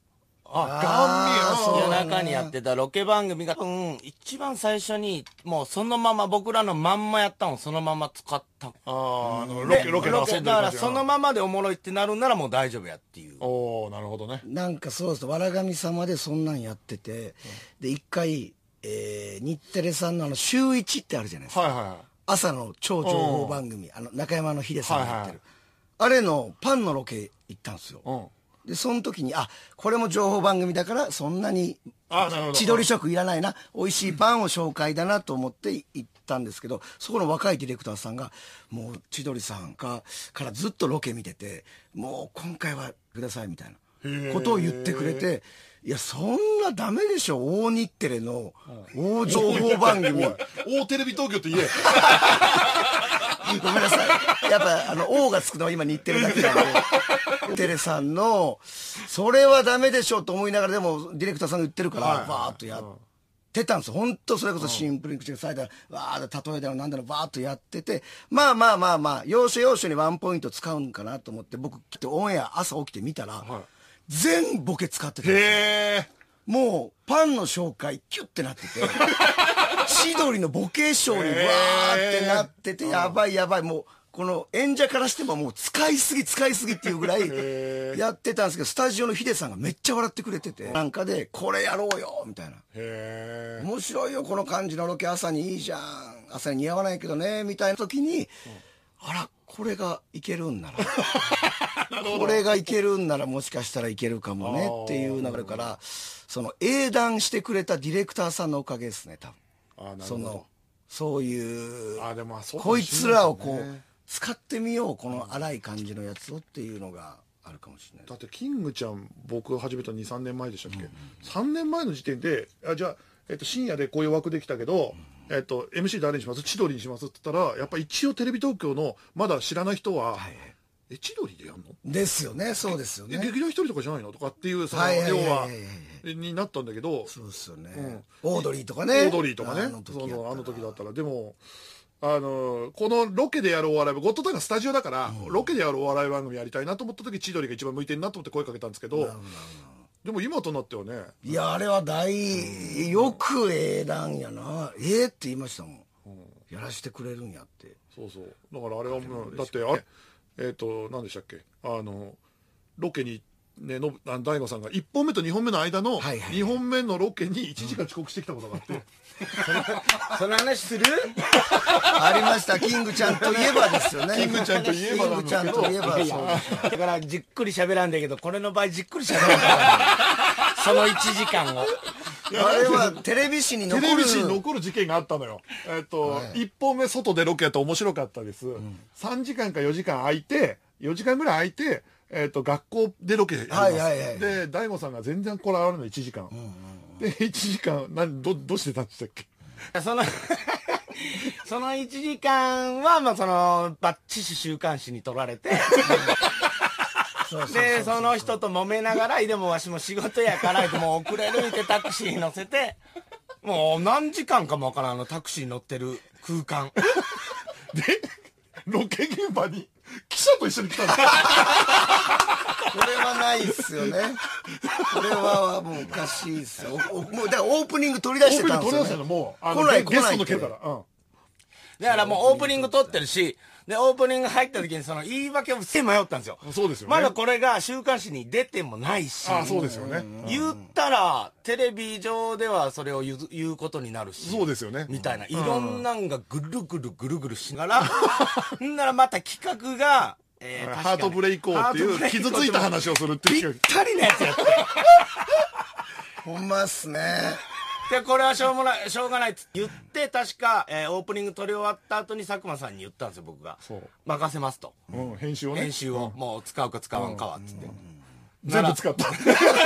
あ、ガンミ、 夜中にやってたロケ番組が、うん、一番最初に、もうそのまま、僕らのまんまやったのをそのまま使った。 ああ、あのロケ、ロケで遊んでる感じ。 だからそのままでおもろいってなるんならもう大丈夫やっていう。 おお、なるほどね。 なんかそうです。わらがみ様でそんなんやってて、うん、で、一回、えー、日テレさんのあの、週一ってあるじゃないですか。はいはいはい。朝の超情報番組、あの、中山の秀さんがやってる。はいはい、あれのパンのロケ行ったんですよ。うん、で、その時に、あ、これも情報番組だから、そんなに、千鳥食いらないな、美味しいパンを紹介だなと思って行ったんですけど、そこの若いディレクターさんが、もう千鳥さんか、からずっとロケ見てて、もう今回はくださいみたいなことを言ってくれて、いや、そんなダメでしょ、大日テレの大情報番組。 大テレビ東京って言え。 ごめんなさい。やっぱ、あの、王がつくのは今日テレだけなんで、テレさんの、それはダメでしょと思いながら、でも、ディレクターさんが言ってるから、バーっとやってたんですよ。本当それこそシンプルに口が裂いたら、わー、例えだのなんだのバーっとやってて、まあまあまあまあ、要所要所にワンポイント使うんかなと思って、僕、きっとオンエア朝起きてみたら、はい、全ボケ使ってたんですよ。もう、パンの紹介、キュッてなってて、千鳥のボケショーにわーってなってて、やばいやばい、もう、この演者からしてももう使いすぎ使いすぎっていうぐらいやってたんですけど、スタジオのヒデさんがめっちゃ笑ってくれてて、なんかで、これやろうよみたいな。へー。面白いよ、この感じのロケ朝にいいじゃん。朝に似合わないけどね、みたいな時に、うん、あら、これがいけるんなら。これがいけるんならもしかしたらいけるかもねっていう流れから、その英断してくれたディレクターさんのおかげですね、多分。あ、なるほど。その、そういう、あ、でもそうかもしれないですね。こいつらをこう、使ってみよう、この荒い感じのやつをっていうのがあるかもしれない。 だってキングちゃん、僕が始めたにさんねんまえでしたっけ、うんうん、さんねんまえの時点で、あ、じゃあ、えっと、深夜でこういう枠できたけど、うん、えっと、エムシー 誰にします千鳥にしますって言ったら、やっぱ一応テレビ東京のまだ知らない人は、はい、え、千鳥でやんのですよね、そうですよね。 劇団一人とかじゃないのとかっていう、その、要は、になったんだけど、 そうですよね。うん、オードリーとかね。 オードリーとかね。あの時その、あの時だったら。でも、あの、このロケでやるお笑い、ゴッドタンがスタジオだから、うん、ロケでやるお笑い番組やりたいなと思った時、千鳥が一番向いてるなと思って声かけたんですけど、でも今となってはね。 いや、あれは大、よく英断やな。ええって言いましたもん。うん、やらしてくれるんやって。 そうそう。だからあれはもう、だって、あれ、えっと、何でしたっけあの、ロケに、ね、の大悟さんがいっぽんめとにほんめの間のにほんめのロケにいちじかん遅刻してきたことがあって、うん、 その話するありました。キングちゃんといえばですよね。 キングちゃんといえばなんですけど、キングちゃんといえばそうだからじっくり喋らんだけど、これの場合じっくり喋らんから、ね、そのいちじかんをあれはテレビ誌に残るテレビ誌に残る事件があったのよ。えっと、はい、いっぽんめ外でロケやったら面白かったです、うん、さんじかんかよじかん空いてよじかんぐらい空いて、えー、と学校でロケやります、はいはいはい、で大悟さんが全然来られるのいちじかん、うんうんうん、でいちじかん何 ど, どうしてたんでしたっけそのそのいちじかんは、まあ、そのバッチシ週刊誌に撮られてでその人と揉めながらでもわしも仕事やからでも遅れるってタクシーに乗せてもう何時間かもわからんあのタクシーに乗ってる空間でロケ現場に記者と一緒に来たんですこれはないっすよね。これはもうおかしいっすよ。もうだからオープニング取り出してたんですよ、ね、 取り出してたのもうあの来ないゲストの件から、うん、 だからもうオープニング撮ってるしでオープニング入った時にその言い訳をして迷ったんですよ。 そうですよね。 まだこれが週刊誌に出てもないし、 ああそうですよね。 言ったらテレビ上ではそれを言う、言うことになるし、 そうですよね。 みたいないろんなんがぐるぐるぐるぐるしながら、んならまた企画が、 えー、ハートブレイク王っていう傷ついた話をするっていうぴったりなやつやって。 ほんまっすね。 でこれはしょうもないしょうがないって言って確か、えー、オープニング撮り終わった後に佐久間さんに言ったんですよ僕が任せますと、 うん、編集をね編集を、うん、もう使うか使わんかはっつって、うん、 全部使った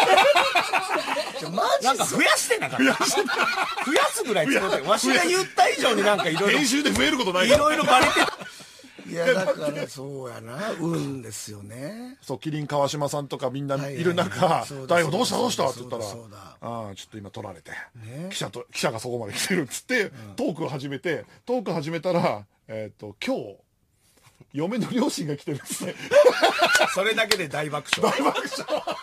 なんか増やしてなかった増やすぐらい使ってわしが言った以上になんかいろいろ編集で増えることないいろいろバレてたいやだからそうやな運ですよね。 そうキリン川島さんとかみんないる中「大悟どうしたどうした?」って言ったら「ああちょっと今撮られて、ね、記者と記者がそこまで来てる」っつって、うん、トークを始めてトーク始めたらえっ、ー、と今日嫁の両親が来てるんですねそれだけで大爆笑大爆笑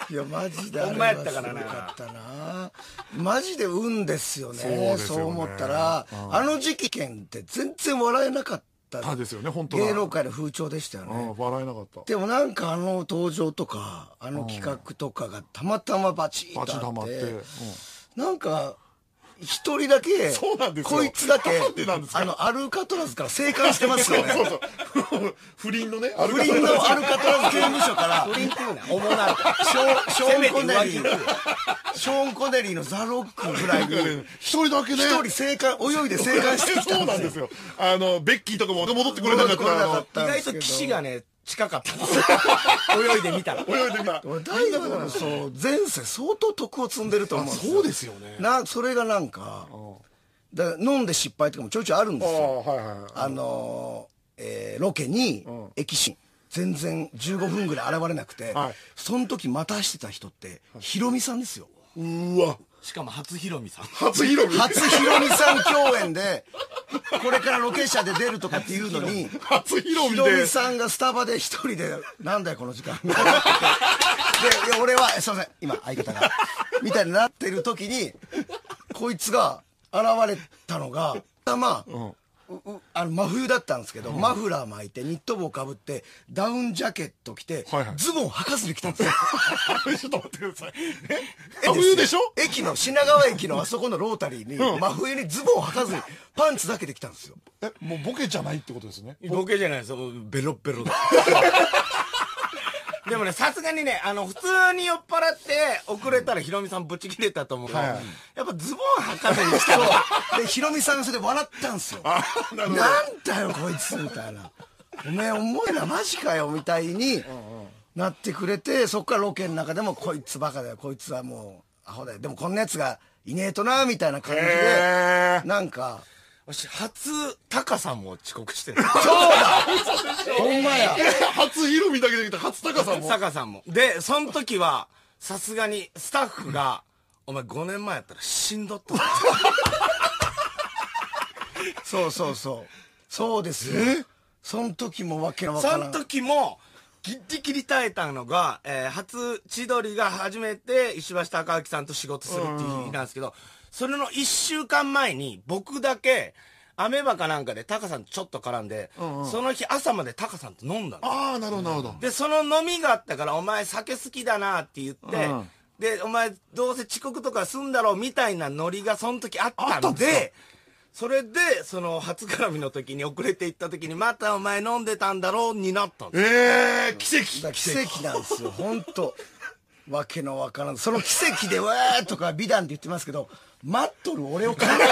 いやマジであれほんまやはすごったからなかったな。マジで運ですよね。 そうですよねそう思ったら、 うんあの時期券って全然笑えなかったたですよね本当だ芸能界の風潮でしたよね。 うん笑えなかったでもなんかあの登場とかあの企画とかがたまたまバチッとあバチって、 溜まって、うんなんか一人だけそうなんですよこいつだけなんでなんですかあのアルカトラズから生還してますよね。 そうそう不倫のねアル不カトラズ倫のアルカトラズ刑務所から不倫っていうな重なるからショーショーン・コネリせめて浮ーショーン・コネリーのザ・ロックぐらいに一人だけね一人生還泳いで生還してきたそうんなんですよあのベッキーとかも戻ってこれなかった戻ってこれなかった意外と岸がね近かったんですよ泳いでみたら泳いでみた俺大学のそう前世相当徳を積んでると思うんですよ。 そうですよねなそれがなんかだから飲んで失敗とかもちょいちょいあるんですよ。 あはいはいはいあのーえーロケにん駅進全然じゅうごふんぐらい現れなくて、 はいその時待たしてた人ってヒロミさんですよ。 うわしかも初ヒロミさん初ヒロミ初ヒロミさん共演でこれからロケ車で出るとかっていうのに初ヒロミヒでロミさんがスタバで一人で「なんだよこの時間」みたいになっててでいや俺は「すいません今相方が」みたいになってる時にこいつが現れたのがまあ、 んううあの真冬だったんですけど、マフラー巻いてニット帽かぶってダウンジャケット着て、 はいはいズボン履かずに来たんですよ。 ちょっと待ってくださいえ真冬でしょ駅の品川駅のあそこのロータリーに、 うん真冬にズボン履かずにパンツだけで来たんですよ。 えもうボケじゃないってことですねボケじゃないですよベロッベロだでもねさすがにねあの普通に酔っ払って遅れたらヒロミさんぶち切れたと思うけど、 はいやっぱズボン履かずにしたらでヒロミさんがそれで笑ったんですよ。 あなるほどなんだよこいつみたいな。おめえ重いなマジかよみたいになってくれて、そっからロケの中でもこいつバカだよこいつはもうアホだよでもこんなやつがいねえとなみたいな感じでへーなんか私初タカさんも遅刻してるそうだほんまや初ヒロミだけで来た初高さんもタカさんもでその時はさすがにスタッフが「お前ごねんまえやったら死んどったぞ」 そうそうそうそうですよ。その時もわけのわかそのらん時もギリギリ耐えたのが、えー初千鳥が初めて石橋貴明さんと仕事するっていう日なんですけど、それのいっしゅうかんまえに僕だけアメバかなんかでタカさんとちょっと絡んで、その日朝までタカさんと飲んだんですああなるほどなるほどでその飲みがあったから「お前酒好きだな」って言って、 うんでお前どうせ遅刻とかすんだろうみたいなノリがその時あったあったんでんですかそれでその初絡みの時に遅れて行った時に「またお前飲んでたんだろう」になったんですええー、奇跡だから奇跡なんですよ本当わけのわからんその奇跡で「わー」とか美談って言ってますけど待っとる俺を考えてよ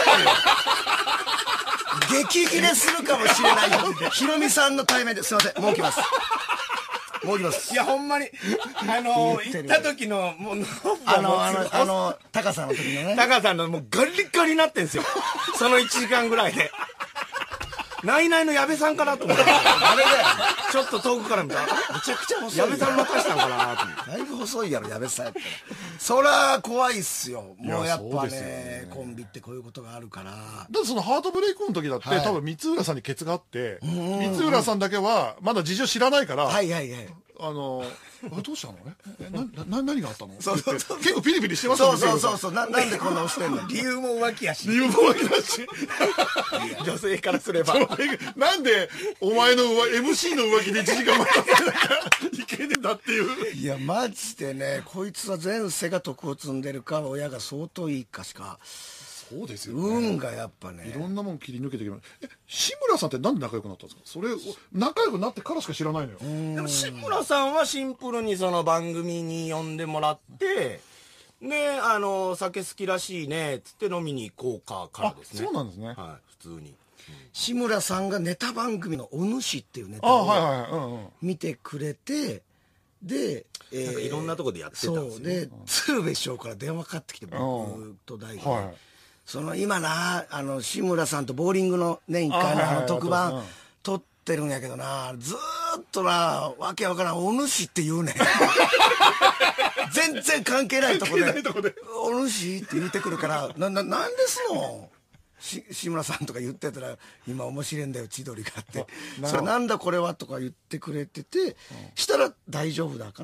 激切れするかもしれないよヒロミさんの対面ですいませんもう来ますもう来ますいやほんまにあの言ってる行った時のもうあのあのあの高さんの時のねタカさんのもうガリガリになってんですよそのいちじかんぐらいでナイナイの矢部さんかなと思ってあれでちょっと遠くから見たらめちゃくちゃ細い矢部さん待たしたんかなと思ってだいぶ細いやろ矢部さんやったらそら怖いっすよもうやっぱそうですよねねコンビってこういうことがあるからだってそのハートブレイクの時だって、 はい多分光浦さんにケツがあって光浦さんだけはまだ事情知らないから、 はいはいはいあのあどうしたのええなな何があったのそうそうそう結構ピリピリしてますそよねうそうそうそうななんでこんな押してんの理由も浮気やし理由もわけだし女性からすればなんでお前の浮 エムシー の浮気でいちじかん待たせなきゃいけねえんだっていういやマジでねこいつは前世が徳を積んでるか親が相当いいかしかそうですよね運がやっぱねいろんなもん切り抜けてきますえ志村さんってなんで仲良くなったんですかそれを仲良くなってからしか知らないのよでも志村さんはシンプルにその番組に呼んでもらってであの酒好きらしいねっつって飲みに行こうかからですねあそうなんですねはい普通に志村さんがネタ番組の「お主」っていうネタあをはいはいはいうんうん見てくれてで、えなんかいろんなとこでやってたんですよそうで鶴瓶師匠から電話かかってきて僕と大悟に、 はいその今なあの志村さんとボーリングの年一回のあはいはいあの特うん番撮ってるんやけどなずーっとなわけわからん「お主」って言うねん全然関係ないとこで関係ないとこで 「お主」って言ってくるから「なななんですの?」し志村さんとか言ってたら「今面白いんだよ千鳥が」って「それなんだこれは」とか言ってくれてて、したら大丈夫だかな、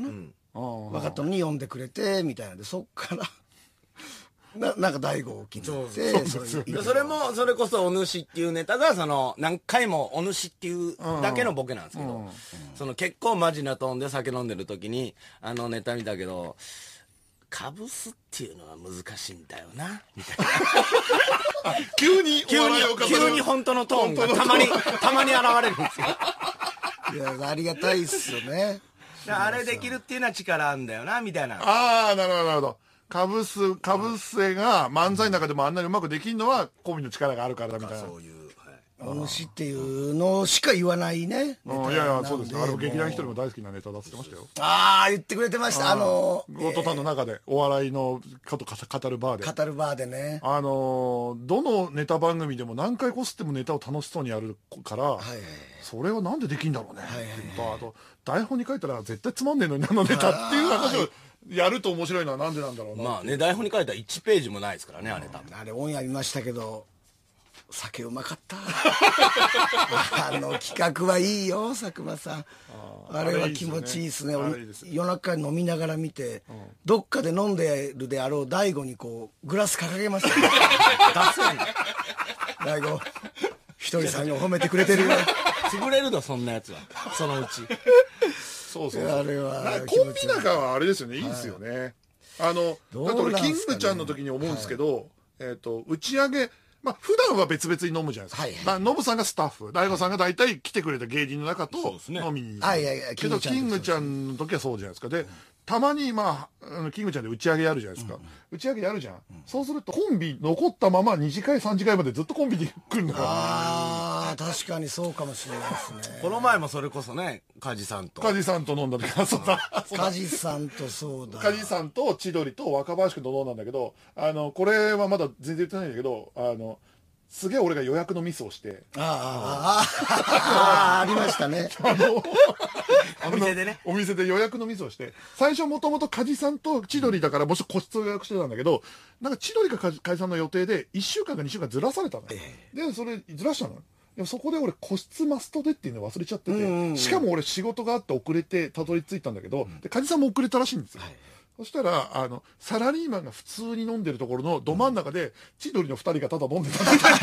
分かったのに呼んでくれてみたいなんで、そっからななんか大悟を気に入ってそうそういうそれもそれこそお主っていうネタがその何回もお主っていうだけのボケなんですけど、その結構マジなトーンで酒飲んでる時にあのネタ見たけど、かぶすっていうのは難しいんだよなみたいな急に急に急に本当のトーンがたまにたまに現れるんですよ。 いやありがたいっすよね。 あれできるっていうのは力あるんだよなみたいな。 ああなるほどなるほど。かぶすかぶせが漫才の中でもあんなにうまくできるのはコンビの力があるからだみたいな。 そういう、 お主っていうのしか言わないね。 うんいやいやそうですね。あれも劇団一人も大好きなネタだって言ってましたよ。 ああ言ってくれてました。あのゴートタンの中でお笑いのこと語るバーで語るバーでね。 あのどのネタ番組でも何回こすってもネタを楽しそうにやるから、 はいはい、 それはなんでできんだろうね、 はいはいはい、 ってあと台本に書いたら絶対つまんねえのに何のネタっていう話をやると面白いのはなんでなんだろうな。 まあね台本に書いたらいちページもないですからねあれ多分。 あれオンエア見ましたけど酒うまかったあの企画はいいよ佐久間さん。 あ, あれは気持ちいいですね。夜中に飲みながら見て、うん、どっかで飲んでるであろう大悟にこうグラス掲げましたね出せんの大悟ひとりさんが褒めてくれてるよ潰れるのそんなやつはそのうちそうそうそう。 あれはコンビ仲はあれですよね、いいですよね、はい、あのだって俺キングちゃんの時に思うんですけど、はい、えーと打ち上げまあ普段は別々に飲むじゃないですか。はいはい、ノブさんがスタッフ、大悟さんが大体来てくれた芸人の中と飲みに行く。 はいはいはい。 けどキングちゃんの時はそうじゃないですか。で、たまにまあキングちゃんで打ち上げやるじゃないですか。うん、打ち上げやるじゃん。うん、そうするとコンビ残ったままに次会さん次会までずっとコンビで来るのか。 ああ確かにそうかもしれないですね。 この前もそれこそね梶さんと梶さんと飲んだ時はそうだ。 梶さんとそうだ。 梶さんと千鳥と若林君と飲んだんだけど、あのこれはまだ全然言ってないんだけど、あの。すげえ俺が予約のミスをして。 ああ、ああ、ありましたね。あの、 お店でね。 お店で予約のミスをして、最初もともと梶さんと千鳥だからもし個室を予約してたんだけど、なんか千鳥か梶さんの予定でいっしゅうかんかにしゅうかんずらされたのよ。で、それずらしたのよ。でもそこで俺個室マストでっていうの忘れちゃってて、しかも俺仕事があって遅れてたどり着いたんだけど、で梶さんも遅れたらしいんですよ。はい、そしたらあのサラリーマンが普通に飲んでるところのど真ん中で千鳥のふたりがただ飲んでたんだ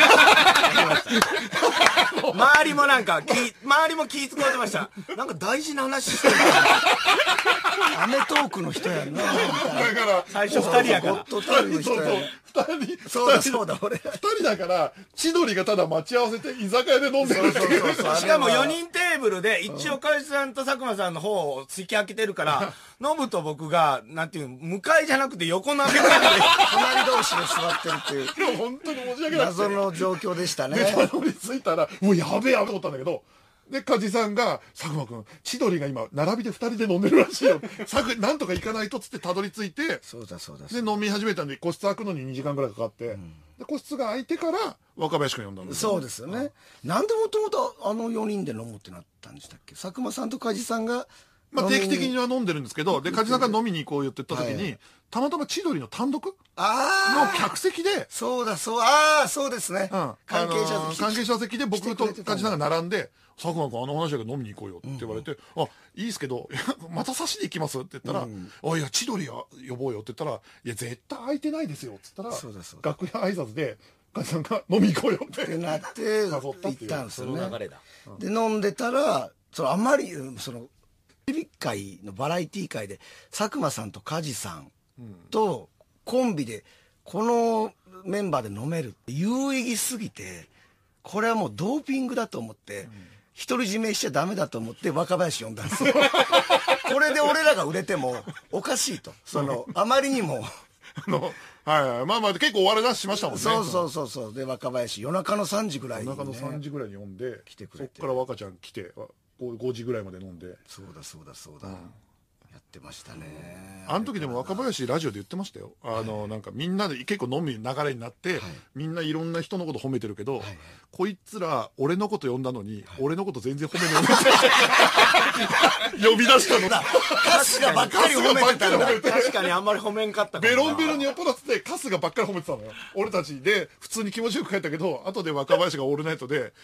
周りもなんか気周りも気使ってました。なんか大事な話してるアメトークの人やんな。だから最初ふたりやからゴッドタンの人やね。 ふたりそうだそうだ俺ふたりだから千鳥がただ待ち合わせて居酒屋で飲んでるだけ。 しかもよにんテーブルで一応梶さんと佐久間さんの方を突き開けてるからノブと僕がなんていう向かいじゃなくて横並びで隣同士で座ってるっていう本当に申し訳ない謎の状況でしたね。 でたどり着いたらもうやべえやべえと思ったんだけど、で梶さんが「佐久間君千鳥が今並びでふたりで飲んでるらしいよなんとか行かないと」っつってたどり着いて、 そうだそうだで飲み始めたんで個室開くのににじかんぐらいかかって、うん、で個室が開いてから若林君呼んだんですよ、ね、そうですよね、うん、なんでもともとあのよにんで飲むってなったんでしたっけ。佐久間さんと梶さんがまあ定期的には飲んでるんですけど、で梶さんが飲みに行こうよって言った時に、はい、たまたま千鳥の単独の客席で、 そうだそうああそうですね、うん、関係者席、 あのー、関係者席で僕と梶さんが並んで「佐久間君あの話だけど飲みに行こうよ」って言われて「うん、あいいですけどまた差しに行きます?」って言ったら「うん、あいや千鳥や呼ぼうよ」って言ったら「いや絶対空いてないですよ」っつったらそうだそうだ楽屋挨拶で梶さんが飲み行こうよってってなって行ったんですよね。 その流れだ、 うん、で飲んでたらそのあまりそのテレビ界のバラエティー界で佐久間さんと梶さんとコンビでこのメンバーで飲めるって有意義すぎて、これはもうドーピングだと思って独り占めしちゃダメだと思って若林呼んだんですよこれで俺らが売れてもおかしいと、そのあまりにもあのはいはいまあまあ結構お笑い出ししましたもんね。 そうそうそうそうで若林夜中のさんじぐらいに、ね、 夜中のさんじぐらいに呼んで来てくれて、 そっから若ちゃん来てごじぐらいまで飲んで。 そうだそうだそうだ、うん、やってましたね。 あの時でも若林ラジオで言ってましたよ。あの、はい、なんかみんなで結構飲む流れになって、はい、みんないろんな人のこと褒めてるけど、はい、こいつら俺のこと呼んだのに、はい、俺のこと全然褒めない呼び出したの。 春日ばっかり褒めてたんだ。 確かにあんまり褒めんかったかベロンベロンに酔っ払ってて春日ばっかり褒めてたのよ。俺たちで普通に気持ちよく帰ったけど後で若林がオールナイトで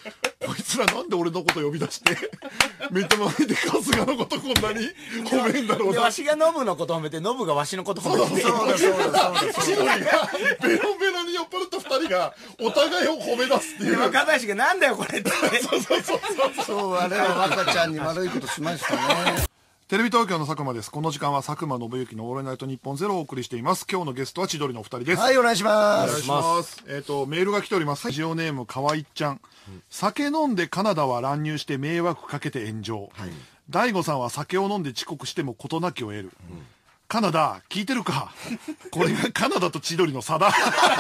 こいつらなんで俺のこと呼び出してめっちゃ前で春日のことこんなに褒めんだろうな。 でわしがノブのこと褒めてノブがわしのこと褒めてそうだそうだそうだ千鳥がベロベロに酔っ払った二人がお互いを褒め出すっていう。 若林がなんだよこれってそうそうそうそうそうあれは若ちゃんに悪いことしましたね。 テレビ東京の佐久間です。この時間は佐久間信之のオールナイトニッポンゼロをお送りしています。今日のゲストは千鳥のお二人です。 はいお願いします。 お願いします。えっ、とメールが来ております。ラジオネームかわいっちゃん、酒飲んでカナダは乱入して迷惑かけて炎上。大悟さんは酒を飲んで遅刻しても事なきを得る。カナダ聞いてるか。これがカナダと千鳥の差だ。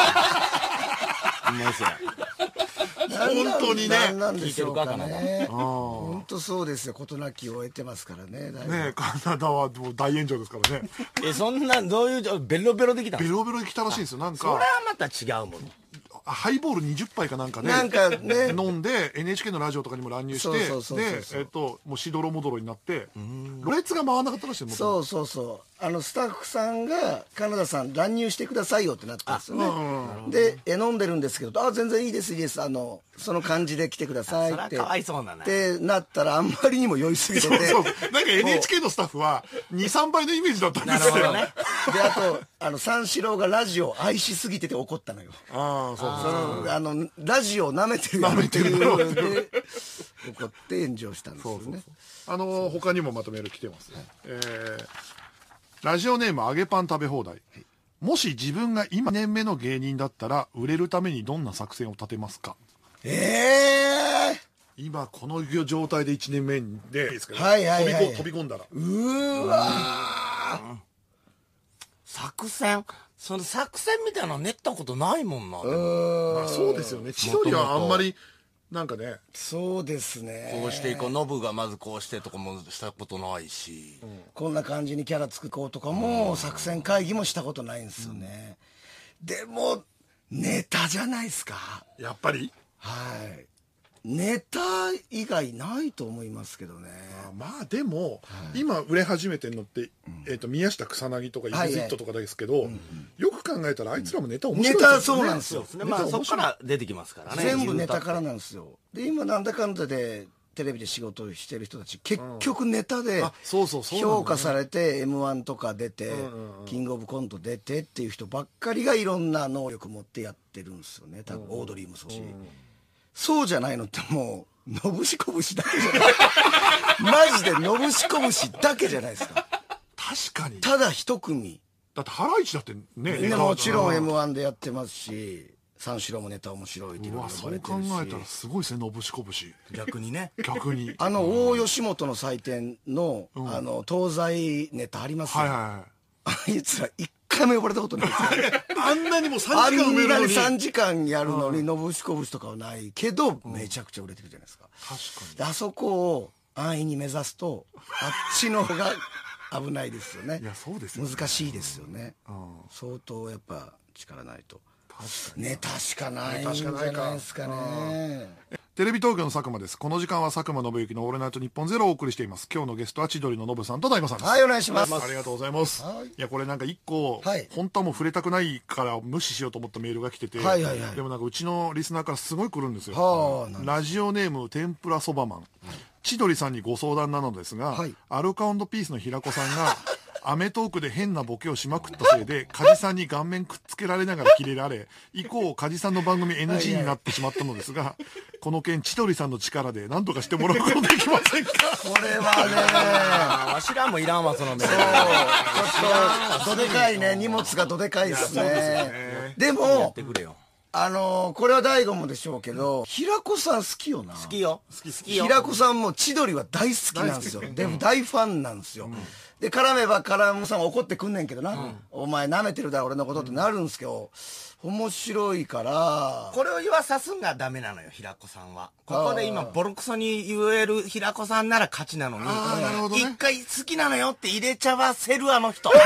本当にね。 何なんでしょうかね。 あ本当そうですよ。事なきを得てますからね。だいぶねえカナダはもう大炎上ですからね。 えそんなどういうじょベロベロできたんベですか。 ロベロで来たらしいんですよ。なんそれはかまた違うもの。 ハイボールにじゅっぱいかなんかで、 なんかね飲んで エヌエイチケー のラジオとかにも乱入してそうそうそうそうでえっともうしどろもどろになってろれつが回らなかったらしいの。 そうそうそうあのスタッフさんがカナダさん乱入してくださいよってなったんですよね。でえ飲んでるんですけどあ全然いいですいいですあのその感じで来てくださいってそれはかわいそうだねってなったらあんまりにも酔いすぎててそうそうなんか エヌエイチケー のスタッフはにさんばいのイメージだったんですよ。 なるほどね。 であとあの三四郎がラジオを愛しすぎてて怒ったのよ。 ああそうそのあのラジオを舐めてるよっていうので怒って炎上したんですよね。 あの他にもまたメール来てます、えーラジオネーム揚げパン食べ放題、もし自分が今いちねんめの芸人だったら売れるためにどんな作戦を立てますか。 ええ今この状態でいちねんめでいいですけど、 はいはいはい飛びこ飛び込んだらー、うーわー作戦その作戦みたいなの練ったことないもんな。でもまあそうですよね。千鳥はあんまりなんかねそうですねこうしていこうノブがまずこうしてとかもしたことないし、 こんな感じにキャラ作こうとかも作戦会議もしたことないんですよね、でもネタじゃないですか。 やっぱりはいネタ以外ないと思いますけどね。 まあでも、今売れ始めてるのって、えー、と宮下草薙とか イグジット とかですけど、よく考えたらあいつらもネタ面白いネタそうなんですよ、 でまあそこから出てきますからね。 全部ネタからなんですよ。で今なんだかんだでテレビで仕事をしてる人たち結局ネタであそうそうそうなんだよね評価されて エムワン とか出てキングオブコント出てっていう人ばっかりがいろんな能力持ってやってるんですよね。多分オードリーもそうし、そうじゃないのってもうのぶしこぶしだけじゃないマジでのぶしこぶしだけじゃないですか。 確かにただ一組だってハライチだってねでもちろん エムワン でやってますし三四郎もネタ面白いっていううわの呼そう考ばれてるしえたらすごいですねのぶしこぶし逆にね逆にあの大吉本の祭典の、あの東西ネタありますよ、 はいはいはいあいつら一回も呼ばれたことないですよあんなにもさあんじかん埋めんなにるのにさんじかんやるのにのぶしこぶしとかはないけど、めちゃくちゃ売れてるじゃないですか。 確かであそこを安易に目指すとあっちの方が危ないですよね。 いやそうですよね難しいですよね、 ん相当やっぱ力ないと確かにネタしかないんじゃネタしかないかないですかね。 テレビ東京の佐久間です。この時間は佐久間信之のオールナイトニッポンゼロをお送りしています。今日のゲストは千鳥のノブさんと大悟さんです。 はいお願いします。 ありがとうございます。 はいいやこれなんか一個、 はい本当はもう触れたくないから無視しようと思ったメールが来てて、 はいはいはいでもなんかうちのリスナーからすごい来るんですよ。 はあなんだラジオネーム天ぷらそばマン。千鳥さんにご相談なのですが、 はいアルカピースの平子さんがアメトークで変なボケをしまくったせいで梶さんに顔面くっつけられながらキレられ以降梶さんの番組 エヌジー になってしまったのですが、この件千鳥さんの力で何とかしてもらうことできませんか。 これはねあわしらもいらんわそのメール。 ちょっとどでかいね荷物がどでかいですね。でやもってくれよ。 あのーこれは大悟もでしょうけど平子さん好きよな。 好きよ好きよ。 平子さんも千鳥は大好きなんですよ。でも大ファンなんですよ、で絡めば絡むさんは怒ってくんねんけどな、お前舐めてるだろ俺のことってなるんですけど、面白いからこれを言わさすんがダメなのよ平子さんは。ここで今ボロクソに言える平子さんなら勝ちなのに、 あーなるほどね一回好きなのよって入れちゃわせるあの人。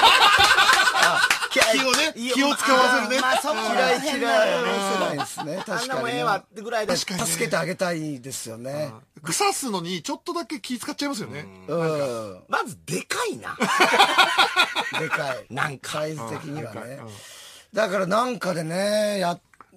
気をね気を使わせるね。 まあそこ嫌い変嫌ないよね。 せないですね。 あんな確かにねもんええわってぐらいで。 助けてあげたいですよね。 腐すのにちょっとだけ気使っちゃいますよね。 うんまずでかいな。 でかいなんかサイズ的にはね。だからなんかでねや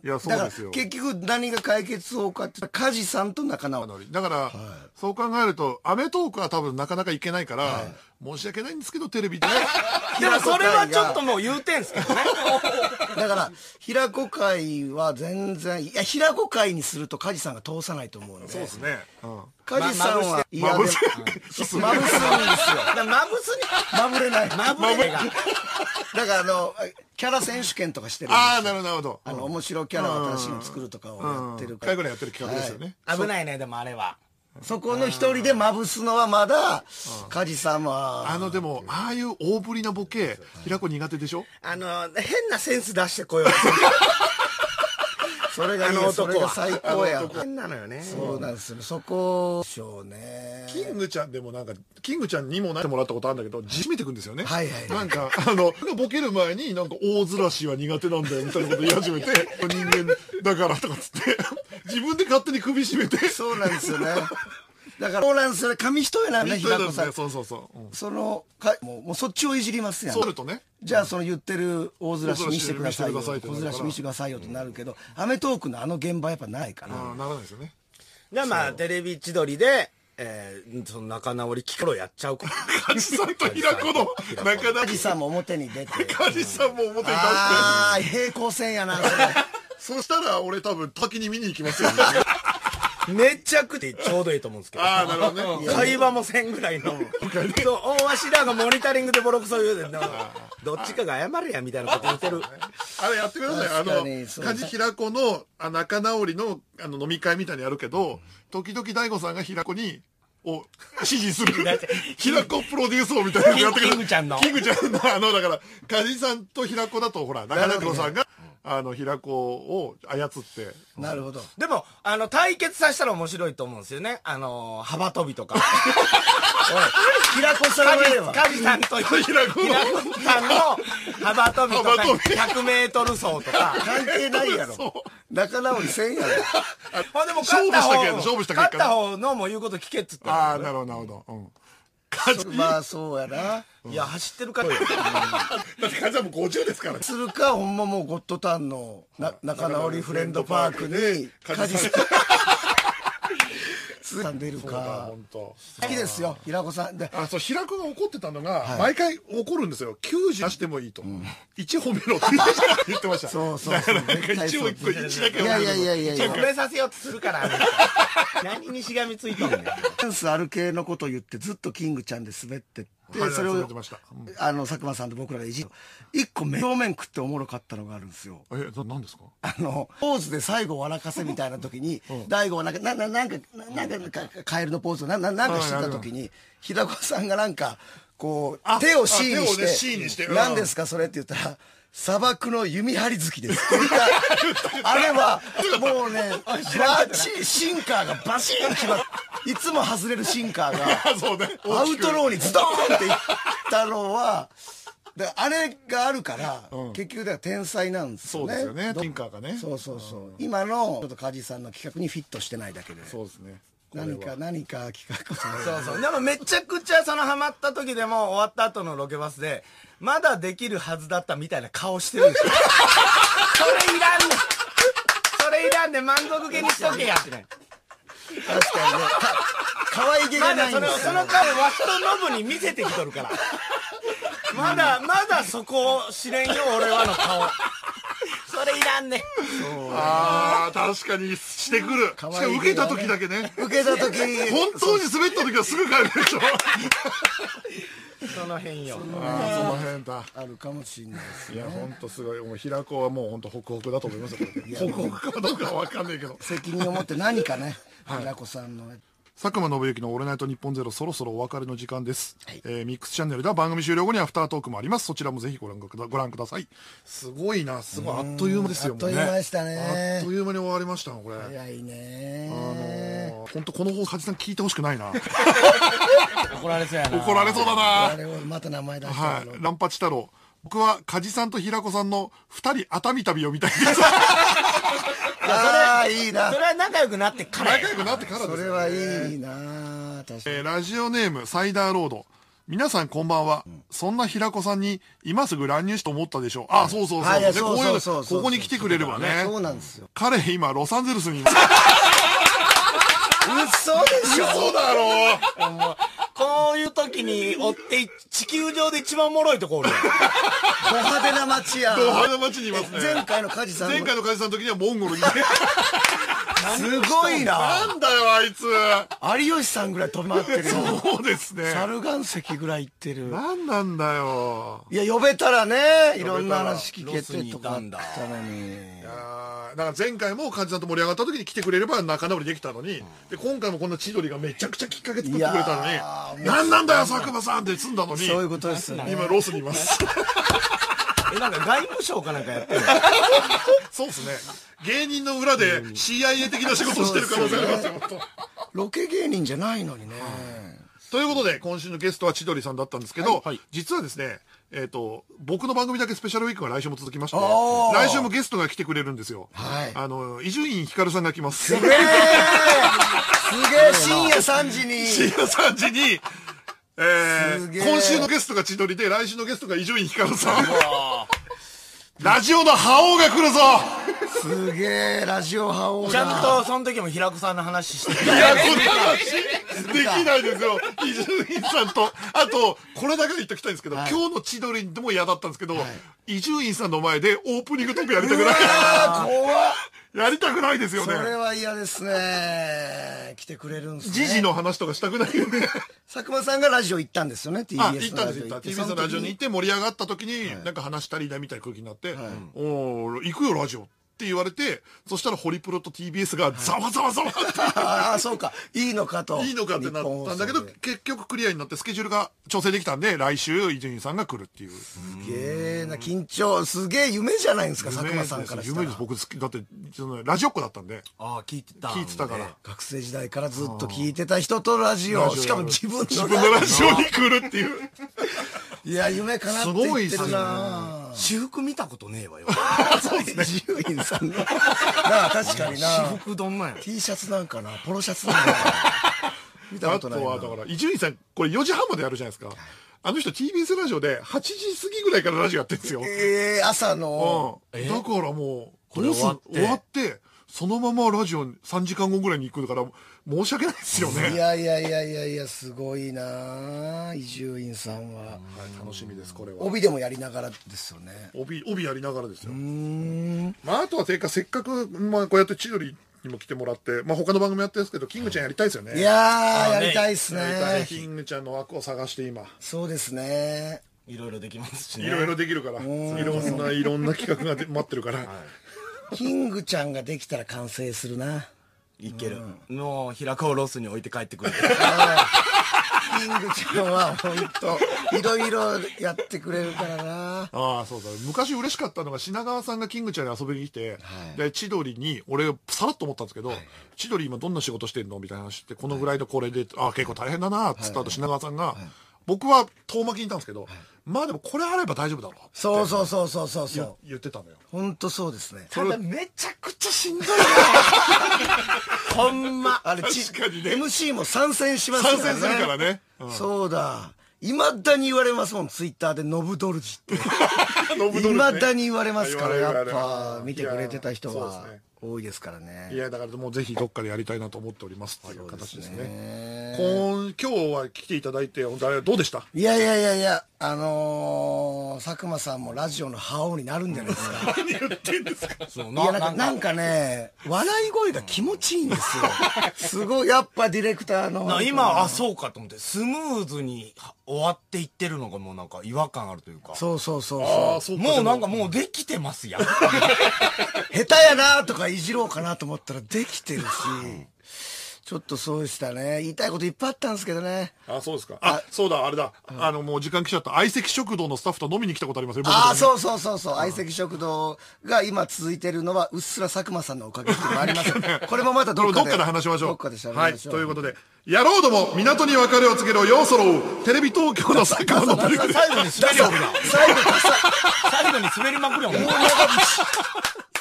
いや、そだからうですよ。 結局何が解決法かって梶さんと仲直り。 だから、そう考えると、アメトークは多分なかなかいけないから、申し訳ないんですけど、テレビで。 でもそれはちょっともう言うてんすけどね。 だから、平子会は全然、いや、平子会にすると梶さんが通さないと思うんで。 そうですね。うん。 梶さんは嫌で、 まぶすまぶすんですよ。 まぶすに、 まぶれない。 まぶれないが。 だからあの、キャラ選手権とかしてるんですよ。 ああ、なるほど、なるほど。 あの、面白キャラを新しいの作るとかをやってる一回ぐらいやってる企画ですよね。 危ないね、でもあれは。 そこの一人でまぶすのはまだ、梶さんは。 あの、でも、ああいう大ぶりなボケ、平子苦手でしょ？ あの、変なセンス出してこよう。 それがいいあのよ、それが男は最高や。 変なのよね。 そうなんですよ。そこでしょうね。 キングちゃんでもなんか、キングちゃんにもなってもらったことあるんだけど、じめてくんですよね。 はいはいはいなんか、あの、ボケる前になんか大ずらしは苦手なんだよみたいなこと言い始めて、人間だからとかつって、自分で勝手に首絞めて。 そうなんですよね。だから、そうなんですよね。紙一重なんね、平子さん。 そうそうそう。うんその、かもう、もうそっちをいじりますやん。 そうするとね。 じゃあその言ってる大ずらし見せてくださいよ。 大ずらし見せてくださいってなるから小ずらし見せてくださいよってなるけど、アメトークのあの現場やっぱないから。 ああ、ならないですよね。 じゃあまあ、テレビ千鳥で、えー、その仲直り企画をやっちゃうか。 梶さんと平子の仲直り。 梶さんも表に出て。 梶さんも表に出して。 ああ、平行線やな、それ。 そしたら俺多分滝に見に行きますよ。 めちゃくちゃちょうどいいと思うんですけど。 ああ、なるほどね。 会話もせんぐらいの。そう、大わしらがモニタリングでボロクソ言うで、どっちかが謝れやみたいなこと言ってる。 あれやってください。あ確かにの、 そう梶平子のあ仲直りのあの飲み会みたいにやるけど、時々大悟さんが平子に、を指示する。平子プロデュースをみたいなのやってくる。 キングちゃんのキングちゃんの、あの、だから、梶さんと平子だと、ほら、中中さんが、あの、平子を操って。 なるほど。 でも、あの、対決させたら面白いと思うんですよね。あの、幅跳びとか。 平子さんはええわ。 カジさんと平平子の子さんの幅跳びとか幅跳びひゃくメートル走とか。 関係ないやろ。仲直りせんやろ。 ほんでも勝った方、 勝負したけど勝負した結果勝った方のもう言うこと聞けっつったああ、 ら。 なるほど、なるほど。うん。 まあそうやな。 いや、走ってるから。 だって梶さんもごじゅうですから。 するか、ほんまもうゴッドタンのな仲直りフレンドパークに、梶さん。さん出るか。 本当。 好きですよ、平子さん。で、 あ、そう、平子が怒ってたのが、毎回怒るんですよ。きゅうじ出してもいいと。いち褒めろって言ってました。 そうそうそう。 なんか一応一個いちだけいやいやいやいやいや。 褒めさせようとするから。何にしがみついとんねん。 センスある系のことを言ってずっとキングちゃんで滑ってって、 はいそれを滑ってましたうんあの佐久間さんと僕らがいじる一個目表面食っておもろかったのがあるんですよ。 え、な、なんですか？ あのポーズで最後笑かせみたいな時に大悟がなんかなななんかななんかカエルのポーズをなななんかしてた時に平子さんがなんかこうあ手を C にあ手をねして C にしてうん何ですかそれって言ったら砂漠の弓張り好きですって言ったあれはもうねバッチリシンカーがバシーン決まっていつも外れるシンカーがそうね。 アウトローにズドーンっていったのはであれがあるから、結局では天才なんですよね。 そうですよね。 どティンカーがね。 そうそうそう今のちょっと梶さんの企画にフィットしてないだけでそうですね。 何か何か企画されそうそう。でもめちゃくちゃそのハマった時でも終わった後のロケバスで、まだできるはずだったみたいな顔してるんですよ。それいらんねん。それいらんねん。満足げにしとけやってね。 確かにねか可愛げがまだその、 ないんですよその顔わしとノブに見せてきとるから。まだ、まだそこを知れんよ、俺はの顔。それいらんねん。 ああ、確かにしてくる。しかも受けた時だけね。 受けた時本当に滑った時はすぐ帰るでしょ。 その辺よ。 ああ、その辺だ。 あるかもしれないですいや、本当すごい。もう平子はもう本当ホクホクだと思いますよ。ホクホクかどうかはわかんないけど。 責任を持って何かね平子さんの佐久間信之のオールナイトニッポンゼロそろそろお別れの時間です、えーミックスチャンネルでは番組終了後にアフタートークもあります。そちらもぜひご覧くだご覧ください。すごいな、すごいあっという間ですよ。 あっという間でしたねあっという間に終わりましたこれ。 早いねあのー、本当この放送梶さん聞いてほしくないな。 怒られそうやな。 怒られそうだな。 あれをまた名前出したはいの、 ランパチ太郎。僕は梶さんと平子さんの二人熱海旅を見たいです。 ああいいなそれは仲良くなってからや。 仲良くなってからですよね。 それはいいな確かにえーラジオネームサイダーロード。 皆さんこんばんは。そんな平子さんに今すぐ乱入しと思ったでしょう。あ、そうそうそう。 はいで、 そうこういうそうそうここに来てくれればね。 そうなんですよ。 彼今ロサンゼルスにいます。 嘘でしょ。 そうだろう。 こういう時に追って地球上で一番おもろいとこおるやん。 ド派手な街や。 ド派手な街にいますね。 前回の梶さん。 前回の梶さんの時にはモンゴルに。 すごいな。 なんだよ、あいつ。 有吉さんぐらい飛び回ってるよ。 そうですね。 猿岩石ぐらい行ってる。 なんなんだよ。 いや、呼べたらね、いろんな話聞けてとかあっロスにいたんだたのに。 いやーだから前回も梶さんと盛り上がった時に来てくれれば仲直りできたのに、で今回もこんな千鳥がめちゃくちゃきっかけ作ってくれたのいやに、なんなんだよ佐久間さんって済んだのに、 そういうことですよね。 今ロスにいます。 え、なんか外務省かなんかやってる。 そうですね。芸人の裏で シーアイエー 的な仕事をしてる可能性ありますよ。本当ロケ芸人じゃないのにね。 ということで今週のゲストは千鳥さんだったんですけど、 はい実はですね、えっ、と僕の番組だけスペシャルウィークが来週も続きまして、 おー来週もゲストが来てくれるんですよ。 はいあの伊集院光さんが来ます。 すげえすげえ深夜さんじに。 深夜さんじに、えー、 すげえ今週のゲストが千鳥で来週のゲストが伊集院光さん。ラジオの覇王が来るぞ。 すげえラジオ派王だ。 ちゃんとその時も平子さんの話してくれいや、こんな話できないですよ。伊集院さんと、あと、これだけは言っときたいんですけど、 はい今日の千鳥でも嫌だったんですけど、伊集院さんの前でオープニングトークやりたくない。 あー怖っ。 やりたくないですよそれね。 は嫌ですね。来てくれるんですね。 時事の話とかしたくないよね。 佐久間さんがラジオ行ったんですよね。 あ、 ティービーエス行ったんです、行った。ティービーエス のラジオに行って盛り上がった時に、なんか話したりだみたいな空気になって、おー、行くよラジオって言われて、そしたらホリプロと ティービーエス がざわざわざわって、 ああ、そうか。いいのかと。 いいのかってなったんだけど、 日本放送で結局クリアになってスケジュールが調整できたんで、来週伊集院さんが来るっていう。 すげえな、緊張。すげえ夢じゃないですか、佐久間さんからしたら。 夢です。僕好き。だって、そのラジオっ子だったんで、 ああ、聞いてた。 聞いてたから。 学生時代からずっと聞いてた人とラジオ。 ラジオしかも自分の自分のラジオに来るっていう。 いや、夢かなってす言ってるごいっすねな。 私服見たことねえわよ。 そうですね。伊集院さんの。なあ、確かにな。 私服どんなんや。 T シャツなんかな、ポロシャツなんかな。見たあことないな。 とは、だから、伊集院さん、これよじはんまでやるじゃないですか。あの人 ティービーエス ラジオではちじ過ぎぐらいからラジオやってるんですよ。 ええ、朝の。 うん。だからもう、 これどうすん終わって終わって、そのままラジオさんじかんごぐらいに行くから、申し訳ないですよいね。 やいやいやいやいや、すごいな伊集院さんは。 楽しみです、これは。 帯でもやりながらですよね。 帯、帯やりながらですよ。 うーん。 まあ、あとはてか、せっかく、まあ、こうやって千鳥にも来てもらって、まあ、他の番組やってるんですけど、キングちゃんやりたいですよね。 いやー、 あねやりたいっすやりたい。 ね。 キングちゃんの枠を探して今、 そうですね。 いろいろできますしね。 いろいろできるから、いろんな、いろんな企画がで待ってるから。 キングちゃんができたら完成するな。 いける。もう平子をロスに置いて帰ってくる。 キングちゃんは本当いろいろやってくれるからな。 ああ、そうだ。昔嬉しかったのが、品川さんがキングちゃんに遊びに来て、で、千鳥に、俺、さらっと思ったんですけど、千鳥今どんな仕事してんのみたいな話して、このぐらいのこれで、ああ、結構大変だな、つった後、品川さんが、僕は遠巻きにいたんですけど、まあでもこれあれば大丈夫だろうってそうそうそうそうそうそ言う。 言ってたのよ。 本当そうですね。 ただめちゃくちゃしんどいな。ほんま。 あれ、ち確かにねエムシー も参戦しますからね。 参戦するからね。うんそうだ。いまだに言われますもん、ツイッターでノブドルジって。 ノブドルジねいまだに言われますから、やっ言われる言われるぱ見てくれてた人はいやそうですね多いですからね。 いや、だからもうぜひどっかでやりたいなと思っておりますっていう形ですね。 ね今今日は来ていただいて、本当あれどうでしたいやいやいやいや、あのー、佐久間さんもラジオの覇王になるんじゃないですか。 何言ってんですかそういやなんかなんかね、笑い声が気持ちいいんですよ。すごい、やっぱディレクターの。 な今、あ、そうかと思って、スムーズに終わっていってるのがもうなんか違和感あるというか。 そうそうそうあそあ、そうか。 もうなんかでもうできてますやん。 う。下手やなとかいじろうかなと思ったらできてるし、ちょっとそうでしたね。言いたいこといっぱいあったんですけどね。 あ、そうですか。あ、そうだ、あれだ。あの、もう時間来ちゃった。相席食堂のスタッフと飲みに来たことありますよ。 ああ、 う。 そうそうそうそう。相席食堂が今続いてるのは、うっすら佐久間さんのおかげっていうのもありますよ。これもまたどっかで。 どっかで話しましょう。 どっかで喋りはい。 ましょう。 ということで、やろうども、港に別れを告げろ、ようそろう。テレビ東京の佐久間の取り組み。 最後に滑りおるな。 最後、 最後に滑りまくりおるな。 大長渕